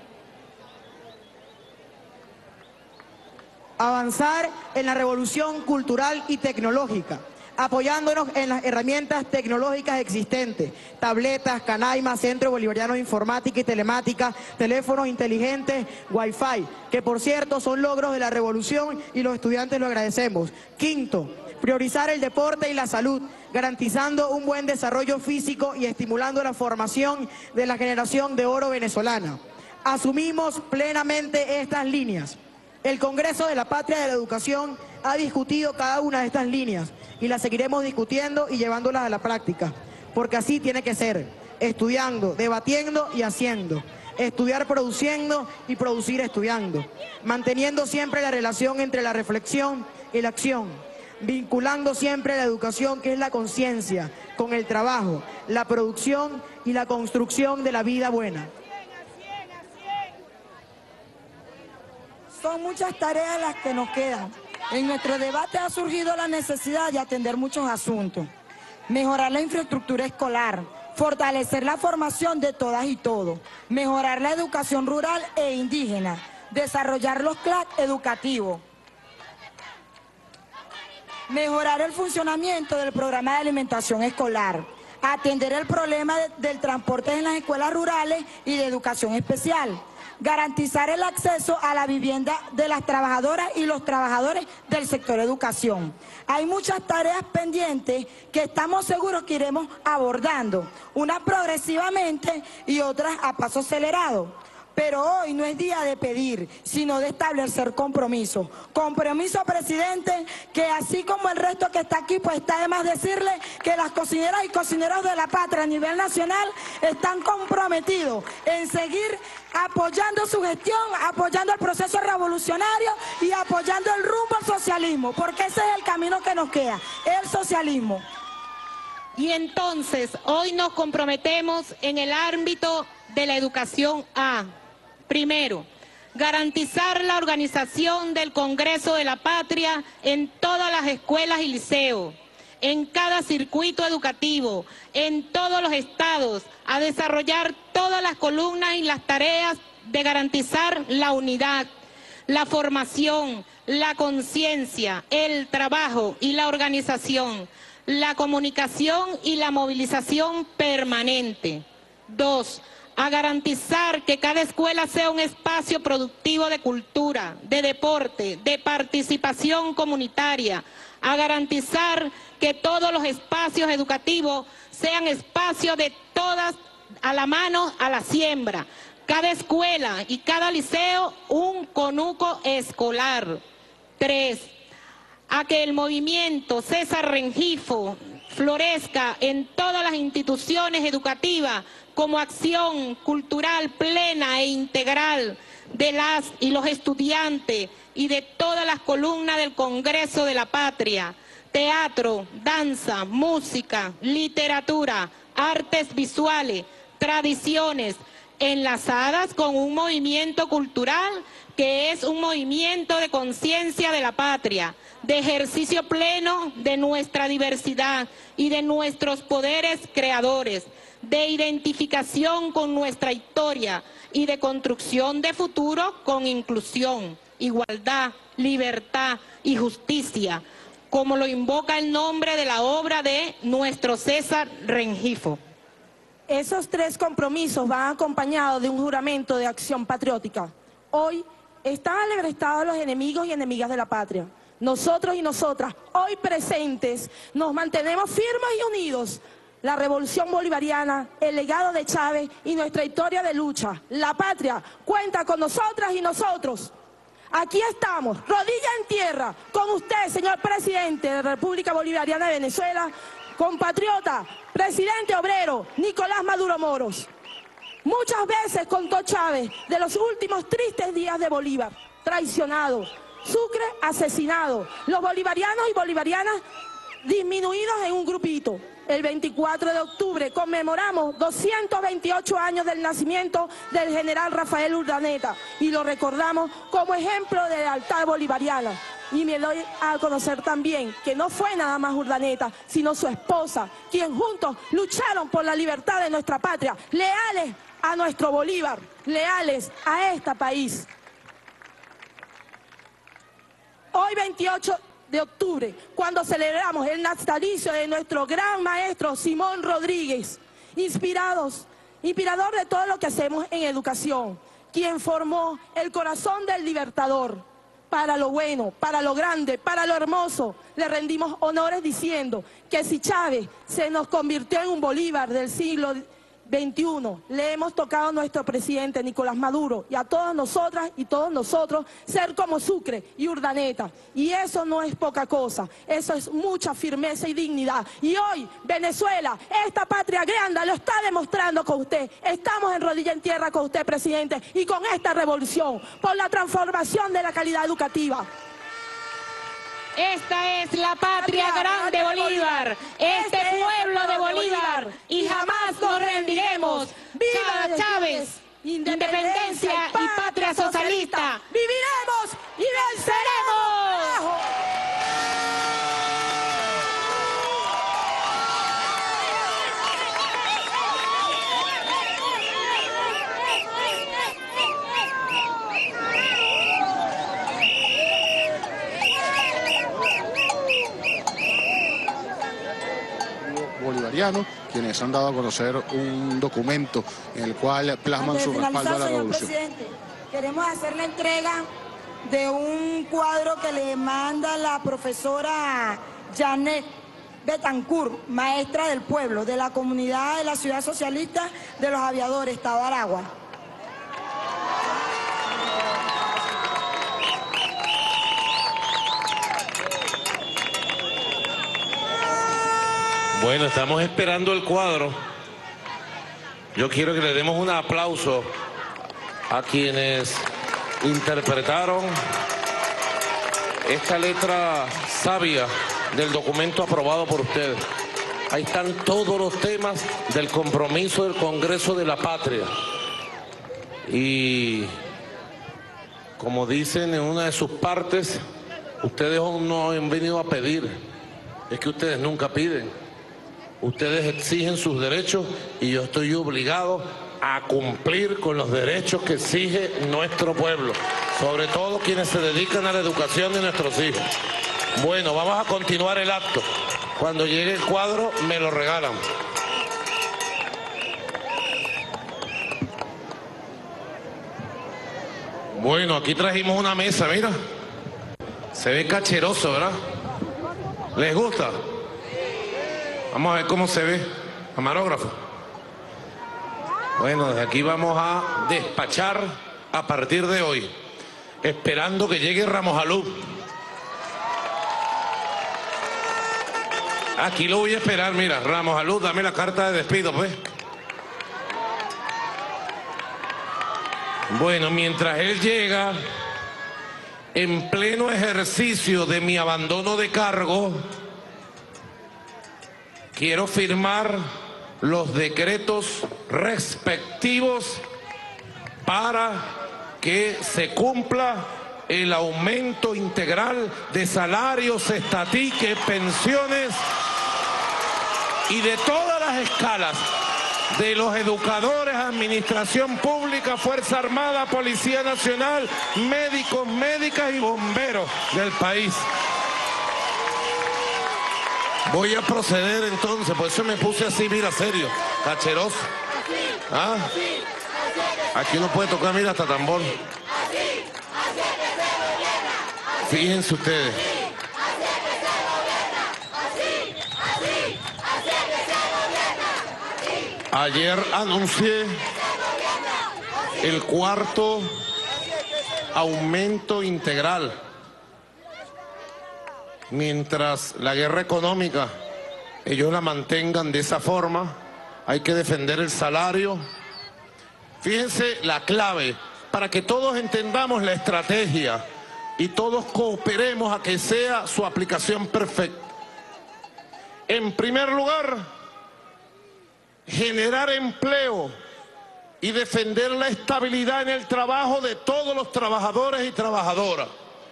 Avanzar en la revolución cultural y tecnológica, apoyándonos en las herramientas tecnológicas existentes, tabletas, Canaima, Centro Bolivariano de Informática y Telemática, teléfonos inteligentes, Wi-Fi, que por cierto son logros de la revolución y los estudiantes lo agradecemos. Quinto, priorizar el deporte y la salud, garantizando un buen desarrollo físico y estimulando la formación de la generación de oro venezolana. Asumimos plenamente estas líneas. El Congreso de la Patria de la Educación ha discutido cada una de estas líneas y las seguiremos discutiendo y llevándolas a la práctica, porque así tiene que ser, estudiando, debatiendo y haciendo, estudiar produciendo y producir estudiando, manteniendo siempre la relación entre la reflexión y la acción, vinculando siempre la educación, que es la conciencia, con el trabajo, la producción y la construcción de la vida buena. Son muchas tareas las que nos quedan. En nuestro debate ha surgido la necesidad de atender muchos asuntos. Mejorar la infraestructura escolar, fortalecer la formación de todas y todos, mejorar la educación rural e indígena, desarrollar los C L A C educativos, mejorar el funcionamiento del programa de alimentación escolar, atender el problema de, del transporte en las escuelas rurales y de educación especial, garantizar el acceso a la vivienda de las trabajadoras y los trabajadores del sector educación. Hay muchas tareas pendientes que estamos seguros que iremos abordando, unas progresivamente y otras a paso acelerado. Pero hoy no es día de pedir, sino de establecer compromisos. Compromiso, presidente, que así como el resto que está aquí, pues está de más decirle que las cocineras y cocineros de la patria a nivel nacional están comprometidos en seguir apoyando su gestión, apoyando el proceso revolucionario y apoyando el rumbo al socialismo, porque ese es el camino que nos queda, el socialismo. Y entonces, hoy nos comprometemos en el ámbito de la educación a, primero, garantizar la organización del Congreso de la Patria en todas las escuelas y liceos, en cada circuito educativo, en todos los estados, a desarrollar todas las columnas y las tareas de garantizar la unidad, la formación, la conciencia, el trabajo y la organización, la comunicación y la movilización permanente. Dos, a garantizar que cada escuela sea un espacio productivo de cultura, de deporte, de participación comunitaria, a garantizar que todos los espacios educativos sean espacios de todas a la mano a la siembra, cada escuela y cada liceo un conuco escolar. Tres, a que el movimiento César Rengifo florezca en todas las instituciones educativas como acción cultural plena e integral de las y los estudiantes y de todas las columnas del Congreso de la Patria, teatro, danza, música, literatura, artes visuales, tradiciones, enlazadas con un movimiento cultural que es un movimiento de conciencia de la patria, de ejercicio pleno de nuestra diversidad y de nuestros poderes creadores, de identificación con nuestra historia y de construcción de futuro con inclusión, igualdad, libertad y justicia, como lo invoca el nombre de la obra de nuestro César Rengifo. Esos tres compromisos van acompañados de un juramento de acción patriótica. Hoy están alegrestados los enemigos y enemigas de la patria. Nosotros y nosotras, hoy presentes, nos mantenemos firmes y unidos. La revolución bolivariana, el legado de Chávez y nuestra historia de lucha. La patria cuenta con nosotras y nosotros. Aquí estamos, rodilla en tierra, con usted, señor presidente de la República Bolivariana de Venezuela, compatriota, presidente obrero, Nicolás Maduro Moros. Muchas veces contó Chávez de los últimos tristes días de Bolívar, traicionado, Sucre asesinado, los bolivarianos y bolivarianas disminuidos en un grupito. El veinticuatro de octubre conmemoramos doscientos veintiocho años del nacimiento del general Rafael Urdaneta y lo recordamos como ejemplo de lealtad bolivariana. Y me doy a conocer también que no fue nada más Urdaneta, sino su esposa, quien juntos lucharon por la libertad de nuestra patria, leales a nuestro Bolívar, leales a este país. Hoy veintiocho de octubre, cuando celebramos el natalicio de nuestro gran maestro Simón Rodríguez, inspirados, inspirador de todo lo que hacemos en educación, quien formó el corazón del libertador. Para lo bueno, para lo grande, para lo hermoso, le rendimos honores diciendo que si Chávez se nos convirtió en un Bolívar del siglo veintiuno, le hemos tocado a nuestro presidente Nicolás Maduro y a todas nosotras y todos nosotros ser como Sucre y Urdaneta. Y eso no es poca cosa, eso es mucha firmeza y dignidad. Y hoy Venezuela, esta patria grande, lo está demostrando con usted. Estamos en rodilla en tierra con usted, presidente, y con esta revolución por la transformación de la calidad educativa. Esta es la patria grande Bolívar, este pueblo de Bolívar, y jamás nos rendiremos. ¡Viva Chávez! Independencia y patria socialista. ¡Viviremos y venceremos! Bolivarianos, quienes han dado a conocer un documento en el cual plasman su respaldo a la revolución. Presidente, queremos hacer la entrega de un cuadro que le manda la profesora Janet Betancourt, maestra del pueblo, de la comunidad de la ciudad socialista de los aviadores, Estado Aragua. Bueno, estamos esperando el cuadro. Yo quiero que le demos un aplauso a quienes interpretaron esta letra sabia del documento aprobado por ustedes. Ahí están todos los temas del compromiso del Congreso de la Patria. Y como dicen en una de sus partes, ustedes no han venido a pedir, es que ustedes nunca piden. Ustedes exigen sus derechos y yo estoy obligado a cumplir con los derechos que exige nuestro pueblo, sobre todo quienes se dedican a la educación de nuestros hijos. Bueno, vamos a continuar el acto. Cuando llegue el cuadro, me lo regalan. Bueno, aquí trajimos una mesa, mira. Se ve cacheroso, ¿verdad? ¿Les gusta? Vamos a ver cómo se ve, camarógrafo. Bueno, desde aquí vamos a despachar a partir de hoy, esperando que llegue Ramos Alú. Aquí lo voy a esperar, mira, Ramos Alú, dame la carta de despido, pues. Bueno, mientras él llega, en pleno ejercicio de mi abandono de cargo, quiero firmar los decretos respectivos para que se cumpla el aumento integral de salarios, estatiques, pensiones y de todas las escalas de los educadores, administración pública, Fuerza Armada, Policía Nacional, médicos, médicas y bomberos del país. Voy a proceder entonces, por eso me puse así, mira, serio, cacheroso. ¿Ah? Aquí uno puede tocar, mira, hasta tambor. Fíjense ustedes. Ayer anuncié el cuarto aumento integral. Mientras la guerra económica ellos la mantengan de esa forma, hay que defender el salario. Fíjense la clave para que todos entendamos la estrategia y todos cooperemos a que sea su aplicación perfecta. En primer lugar, generar empleo y defender la estabilidad en el trabajo de todos los trabajadores y trabajadoras.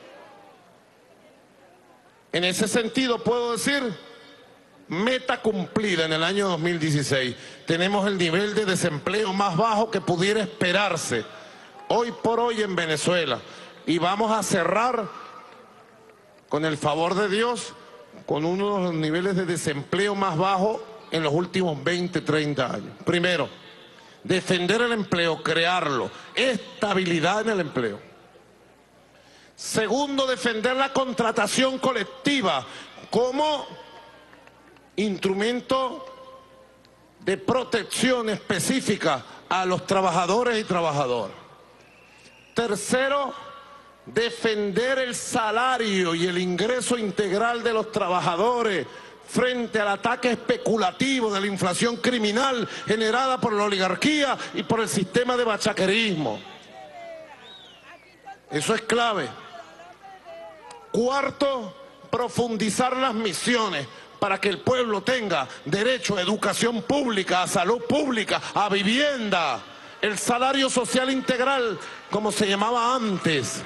En ese sentido puedo decir, meta cumplida en el año dos mil dieciséis. Tenemos el nivel de desempleo más bajo que pudiera esperarse hoy por hoy en Venezuela. Y vamos a cerrar, con el favor de Dios, con uno de los niveles de desempleo más bajos en los últimos veinte, treinta años. Primero, defender el empleo, crearlo, estabilidad en el empleo. Segundo, defender la contratación colectiva como instrumento de protección específica a los trabajadores y trabajadoras. Tercero, defender el salario y el ingreso integral de los trabajadores frente al ataque especulativo de la inflación criminal generada por la oligarquía y por el sistema de bachaquerismo. Eso es clave. Cuarto, profundizar las misiones para que el pueblo tenga derecho a educación pública, a salud pública, a vivienda, el salario social integral, como se llamaba antes.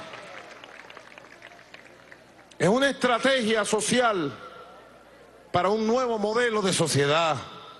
Es una estrategia social para un nuevo modelo de sociedad.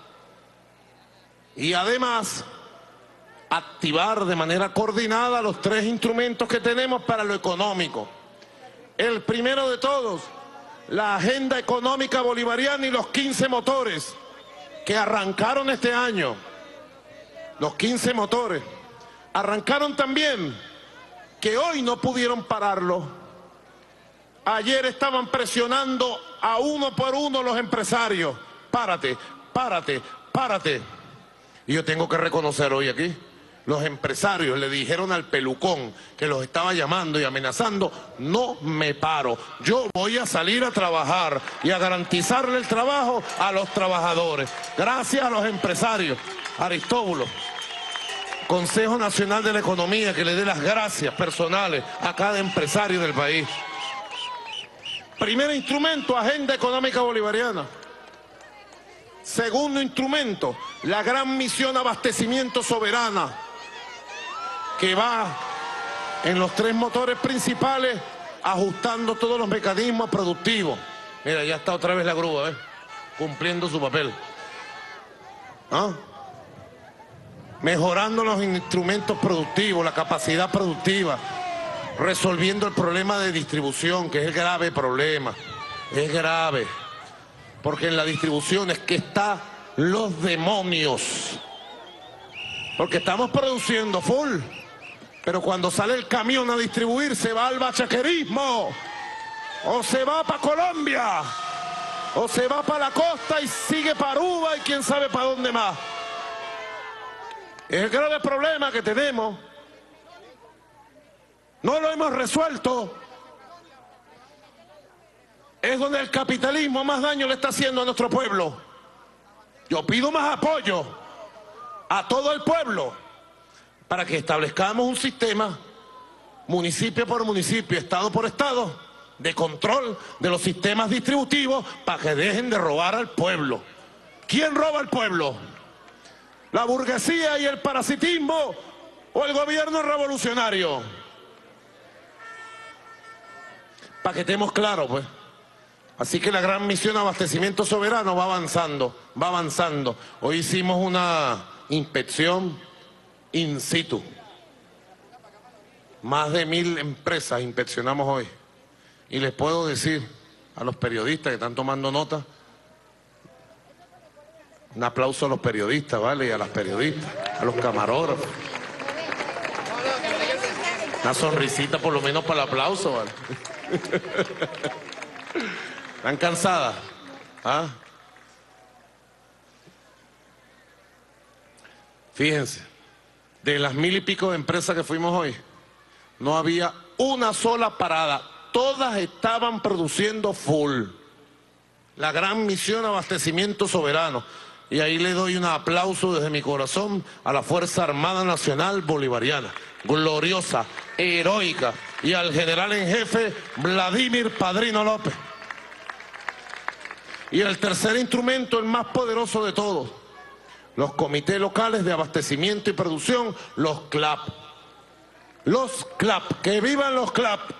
Y además, activar de manera coordinada los tres instrumentos que tenemos para lo económico. El primero de todos, la agenda económica bolivariana y los quince motores que arrancaron este año. Los quince motores. Arrancaron también, que hoy no pudieron pararlo. Ayer estaban presionando a uno por uno los empresarios. Párate, párate, párate. Y yo tengo que reconocer hoy aquí, los empresarios le dijeron al pelucón que los estaba llamando y amenazando: no me paro, yo voy a salir a trabajar y a garantizarle el trabajo a los trabajadores. Gracias a los empresarios. Aristóbulo, Consejo Nacional de la Economía, que le dé las gracias personales a cada empresario del país. Primer instrumento, agenda económica bolivariana. Segundo instrumento, la gran misión abastecimiento soberana, que va en los tres motores principales ajustando todos los mecanismos productivos. Mira, ya está otra vez la grúa, ¿eh? Cumpliendo su papel. ¿Ah? Mejorando los instrumentos productivos, la capacidad productiva, resolviendo el problema de distribución, que es el grave problema. Es grave. Porque en la distribución es que están los demonios. Porque estamos produciendo full, pero cuando sale el camión a distribuir se va al bachaquerismo, o se va para Colombia, o se va para la costa y sigue para Aruba y quién sabe para dónde más. Es el grave problema que tenemos. No lo hemos resuelto. Es donde el capitalismo más daño le está haciendo a nuestro pueblo. Yo pido más apoyo a todo el pueblo para que establezcamos un sistema, municipio por municipio, estado por estado, de control de los sistemas distributivos para que dejen de robar al pueblo. ¿Quién roba al pueblo? ¿La burguesía y el parasitismo o el gobierno revolucionario? Para que estemos claros, pues. Así que la gran misión abastecimiento soberano va avanzando, va avanzando. Hoy hicimos una inspección in situ. Más de mil empresas inspeccionamos hoy. Y les puedo decir a los periodistas que están tomando nota, un aplauso a los periodistas, ¿vale? Y a las periodistas, a los camarógrafos. Una sonrisita por lo menos para el aplauso, ¿vale? ¿Están cansadas? ¿Ah? Fíjense, de las mil y pico de empresas que fuimos hoy, no había una sola parada. Todas estaban produciendo full. La gran misión abastecimiento soberano. Y ahí le doy un aplauso desde mi corazón a la Fuerza Armada Nacional Bolivariana, gloriosa, heroica, y al general en jefe Vladimir Padrino López. Y el tercer instrumento, el más poderoso de todos, los comités locales de abastecimiento y producción, los C L A P. Los C L A P, que vivan los C L A P.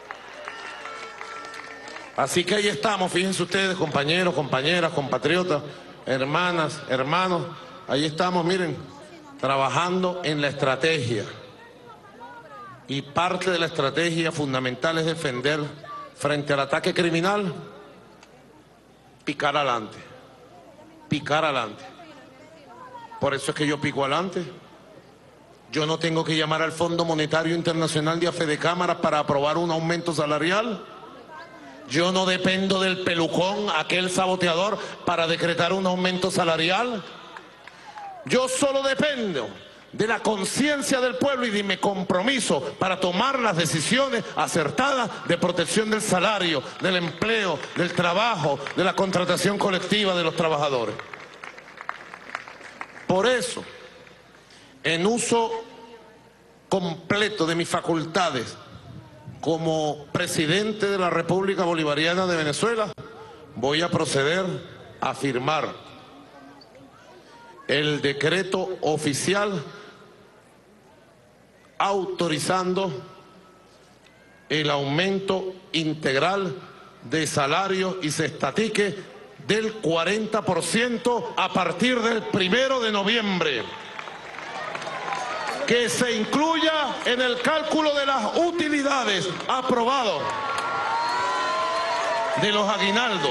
Así que ahí estamos, fíjense ustedes, compañeros, compañeras, compatriotas, hermanas, hermanos, ahí estamos, miren, trabajando en la estrategia. Y parte de la estrategia fundamental es defender frente al ataque criminal, picar adelante, picar adelante. Por eso es que yo pico adelante. Yo no tengo que llamar al Fondo Monetario Internacional de Afedecámaras para aprobar un aumento salarial. Yo no dependo del pelucón, aquel saboteador, para decretar un aumento salarial. Yo solo dependo de la conciencia del pueblo y de mi compromiso para tomar las decisiones acertadas de protección del salario, del empleo, del trabajo, de la contratación colectiva de los trabajadores. Por eso, en uso completo de mis facultades, como presidente de la República Bolivariana de Venezuela, voy a proceder a firmar el decreto oficial autorizando el aumento integral de salarios y cestatique del cuarenta por ciento a partir del primero de noviembre. Que se incluya en el cálculo de las utilidades, aprobado, de los aguinaldos.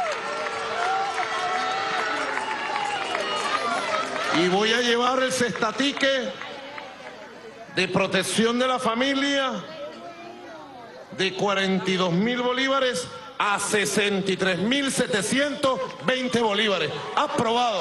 Y voy a llevar el cestatique de protección de la familia de cuarenta y dos mil bolívares a sesenta y tres mil setecientos veinte bolívares. Aprobado.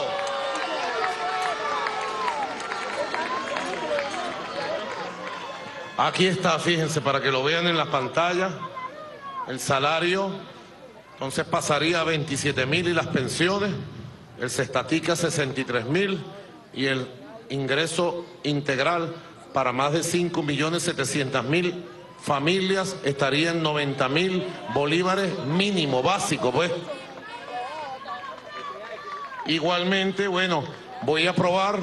Aquí está, fíjense, para que lo vean en la pantalla, el salario, entonces pasaría a veintisiete mil y las pensiones, el cestatique a sesenta y tres mil y el ingreso integral para más de cinco millones setecientos mil familias estaría en noventa mil bolívares mínimo, básico, pues. Igualmente, bueno, voy a aprobar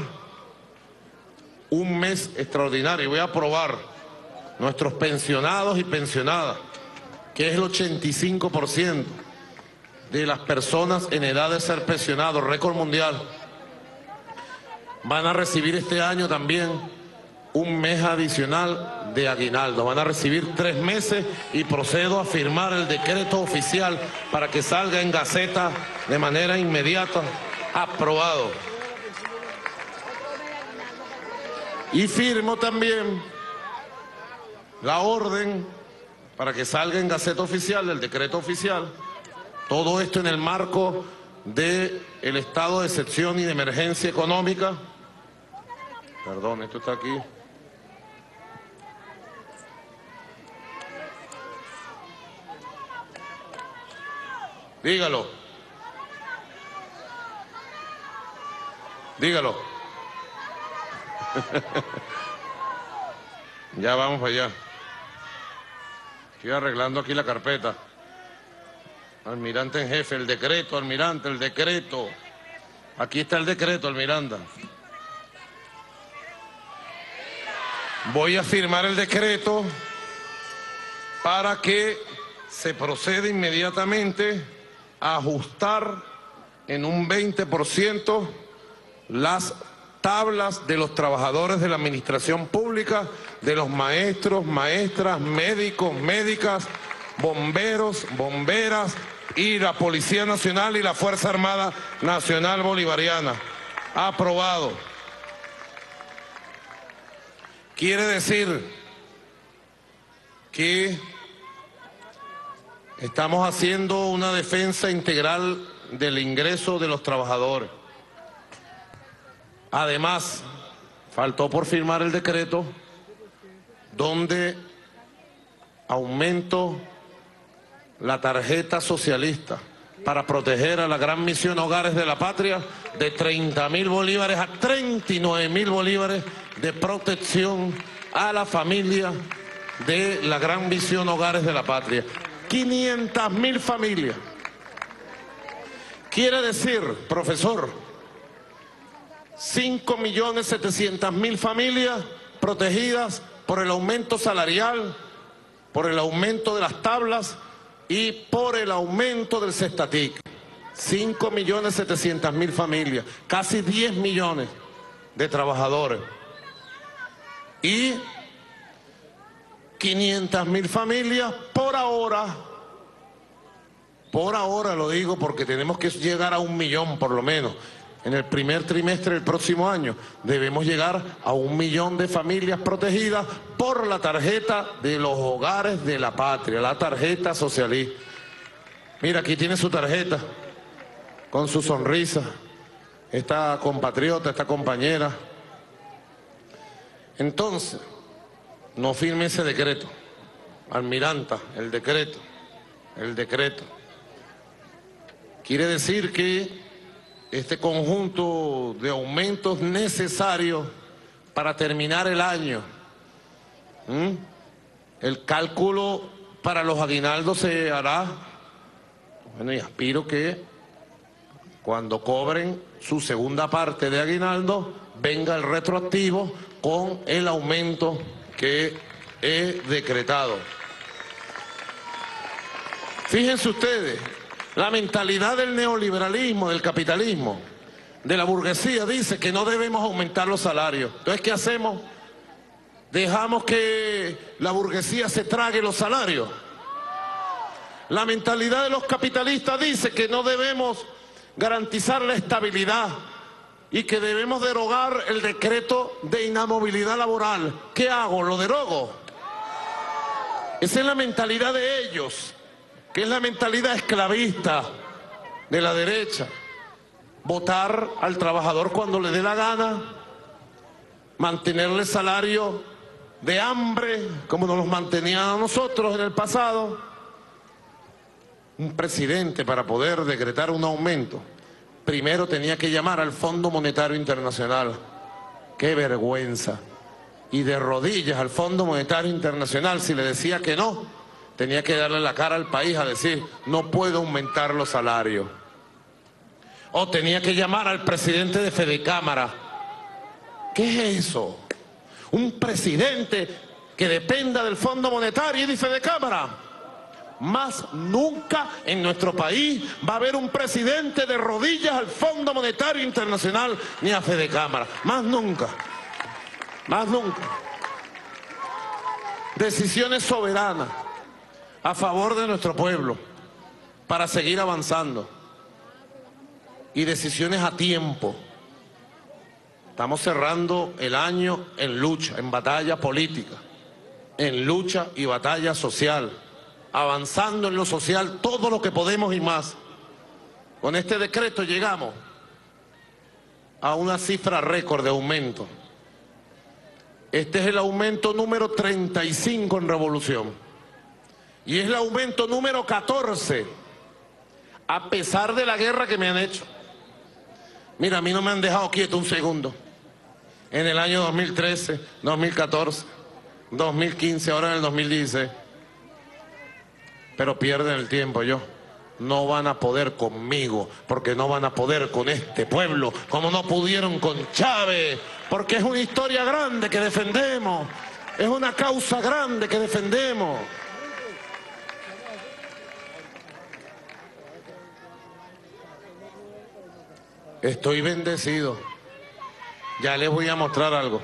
un mes extraordinario, voy a aprobar nuestros pensionados y pensionadas, que es el ochenta y cinco por ciento de las personas en edad de ser pensionados, récord mundial, van a recibir este año también un mes adicional de aguinaldo. Van a recibir tres meses y procedo a firmar el decreto oficial para que salga en Gaceta de manera inmediata. Aprobado. Y firmo también la orden para que salga en Gaceta Oficial, el decreto oficial, todo esto en el marco del estado de excepción y de emergencia económica. Perdón, esto está aquí. Dígalo. Dígalo. Ya vamos para allá. Estoy arreglando aquí la carpeta. Almirante en jefe, el decreto, almirante, el decreto. Aquí está el decreto, almirante. Voy a firmar el decreto para que se proceda inmediatamente a ajustar en un veinte por ciento las tablas de los trabajadores de la administración pública, de los maestros, maestras, médicos, médicas, bomberos, bomberas y la Policía Nacional y la Fuerza Armada Nacional Bolivariana. Aprobado. Quiere decir que estamos haciendo una defensa integral del ingreso de los trabajadores. Además, faltó por firmar el decreto donde aumento la tarjeta socialista para proteger a la gran misión Hogares de la Patria de treinta mil bolívares a treinta y nueve mil bolívares de protección a la familia de la gran misión Hogares de la Patria. quinientas mil familias. Quiere decir, profesor, cinco millones setecientas mil familias protegidas por el aumento salarial, por el aumento de las tablas y por el aumento del cestatic. cinco millones setecientas mil familias, casi diez millones de trabajadores. Y quinientas mil familias por ahora, por ahora lo digo porque tenemos que llegar a un millón por lo menos. En el primer trimestre del próximo año debemos llegar a un millón de familias protegidas por la tarjeta de los Hogares de la Patria, la tarjeta socialista. Mira, aquí tiene su tarjeta, con su sonrisa, esta compatriota, esta compañera. Entonces, no firme ese decreto, almiranta, el decreto, el decreto. Quiere decir que este conjunto de aumentos necesarios para terminar el año, ¿m? El cálculo para los aguinaldos se hará, bueno, y aspiro que cuando cobren su segunda parte de aguinaldo, venga el retroactivo con el aumento que he decretado. Fíjense ustedes, la mentalidad del neoliberalismo, del capitalismo, de la burguesía, dice que no debemos aumentar los salarios. Entonces, ¿qué hacemos? ¿Dejamos que la burguesía se trague los salarios? La mentalidad de los capitalistas dice que no debemos garantizar la estabilidad y que debemos derogar el decreto de inamovilidad laboral. ¿Qué hago? ¿Lo derogo? Esa es la mentalidad de ellos, que es la mentalidad esclavista de la derecha. Votar al trabajador cuando le dé la gana, mantenerle salario de hambre, como nos los mantenían a nosotros en el pasado. Un presidente, para poder decretar un aumento, primero tenía que llamar al Fondo Monetario Internacional. ¡Qué vergüenza! Y de rodillas al Fondo Monetario Internacional, si le decía que no, tenía que darle la cara al país a decir, no puedo aumentar los salarios. O tenía que llamar al presidente de Fedecámara. ¿Qué es eso? Un presidente que dependa del Fondo Monetario y de Fedecámara. Más nunca en nuestro país va a haber un presidente de rodillas al Fondo Monetario Internacional ni a Fedecámara. Más nunca. Más nunca. Decisiones soberanas a favor de nuestro pueblo para seguir avanzando. Y decisiones a tiempo. Estamos cerrando el año en lucha, en batalla política, en lucha y batalla social, avanzando en lo social todo lo que podemos y más. Con este decreto llegamos a una cifra récord de aumento. Este es el aumento número treinta y cinco en Revolución. Y es el aumento número catorce, a pesar de la guerra que me han hecho. Mira, a mí no me han dejado quieto un segundo. En el año dos mil trece, dos mil catorce, dos mil quince, ahora en el dos mil dieciséis. Pero pierden el tiempo yo. No van a poder conmigo, porque no van a poder con este pueblo, como no pudieron con Chávez, porque es una historia grande que defendemos, es una causa grande que defendemos. Estoy bendecido. Ya les voy a mostrar algo.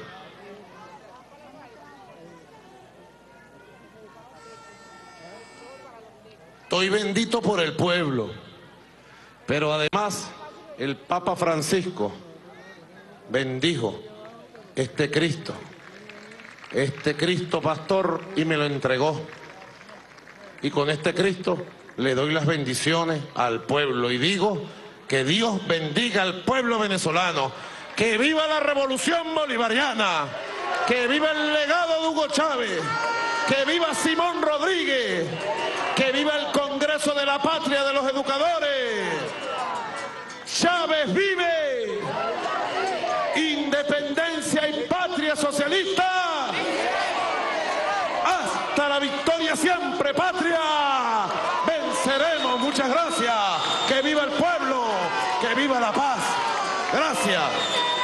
Estoy bendito por el pueblo, pero además el Papa Francisco bendijo este Cristo, este Cristo pastor, y me lo entregó. Y con este Cristo le doy las bendiciones al pueblo y digo que Dios bendiga al pueblo venezolano, que viva la revolución bolivariana, que viva el legado de Hugo Chávez, que viva Simón Rodríguez, que viva el Congreso de la Patria de los Educadores. Chávez vive, independencia y patria socialista, hasta la victoria siempre, patria. Venceremos, muchas gracias, que viva el pueblo, que viva la paz. Gracias.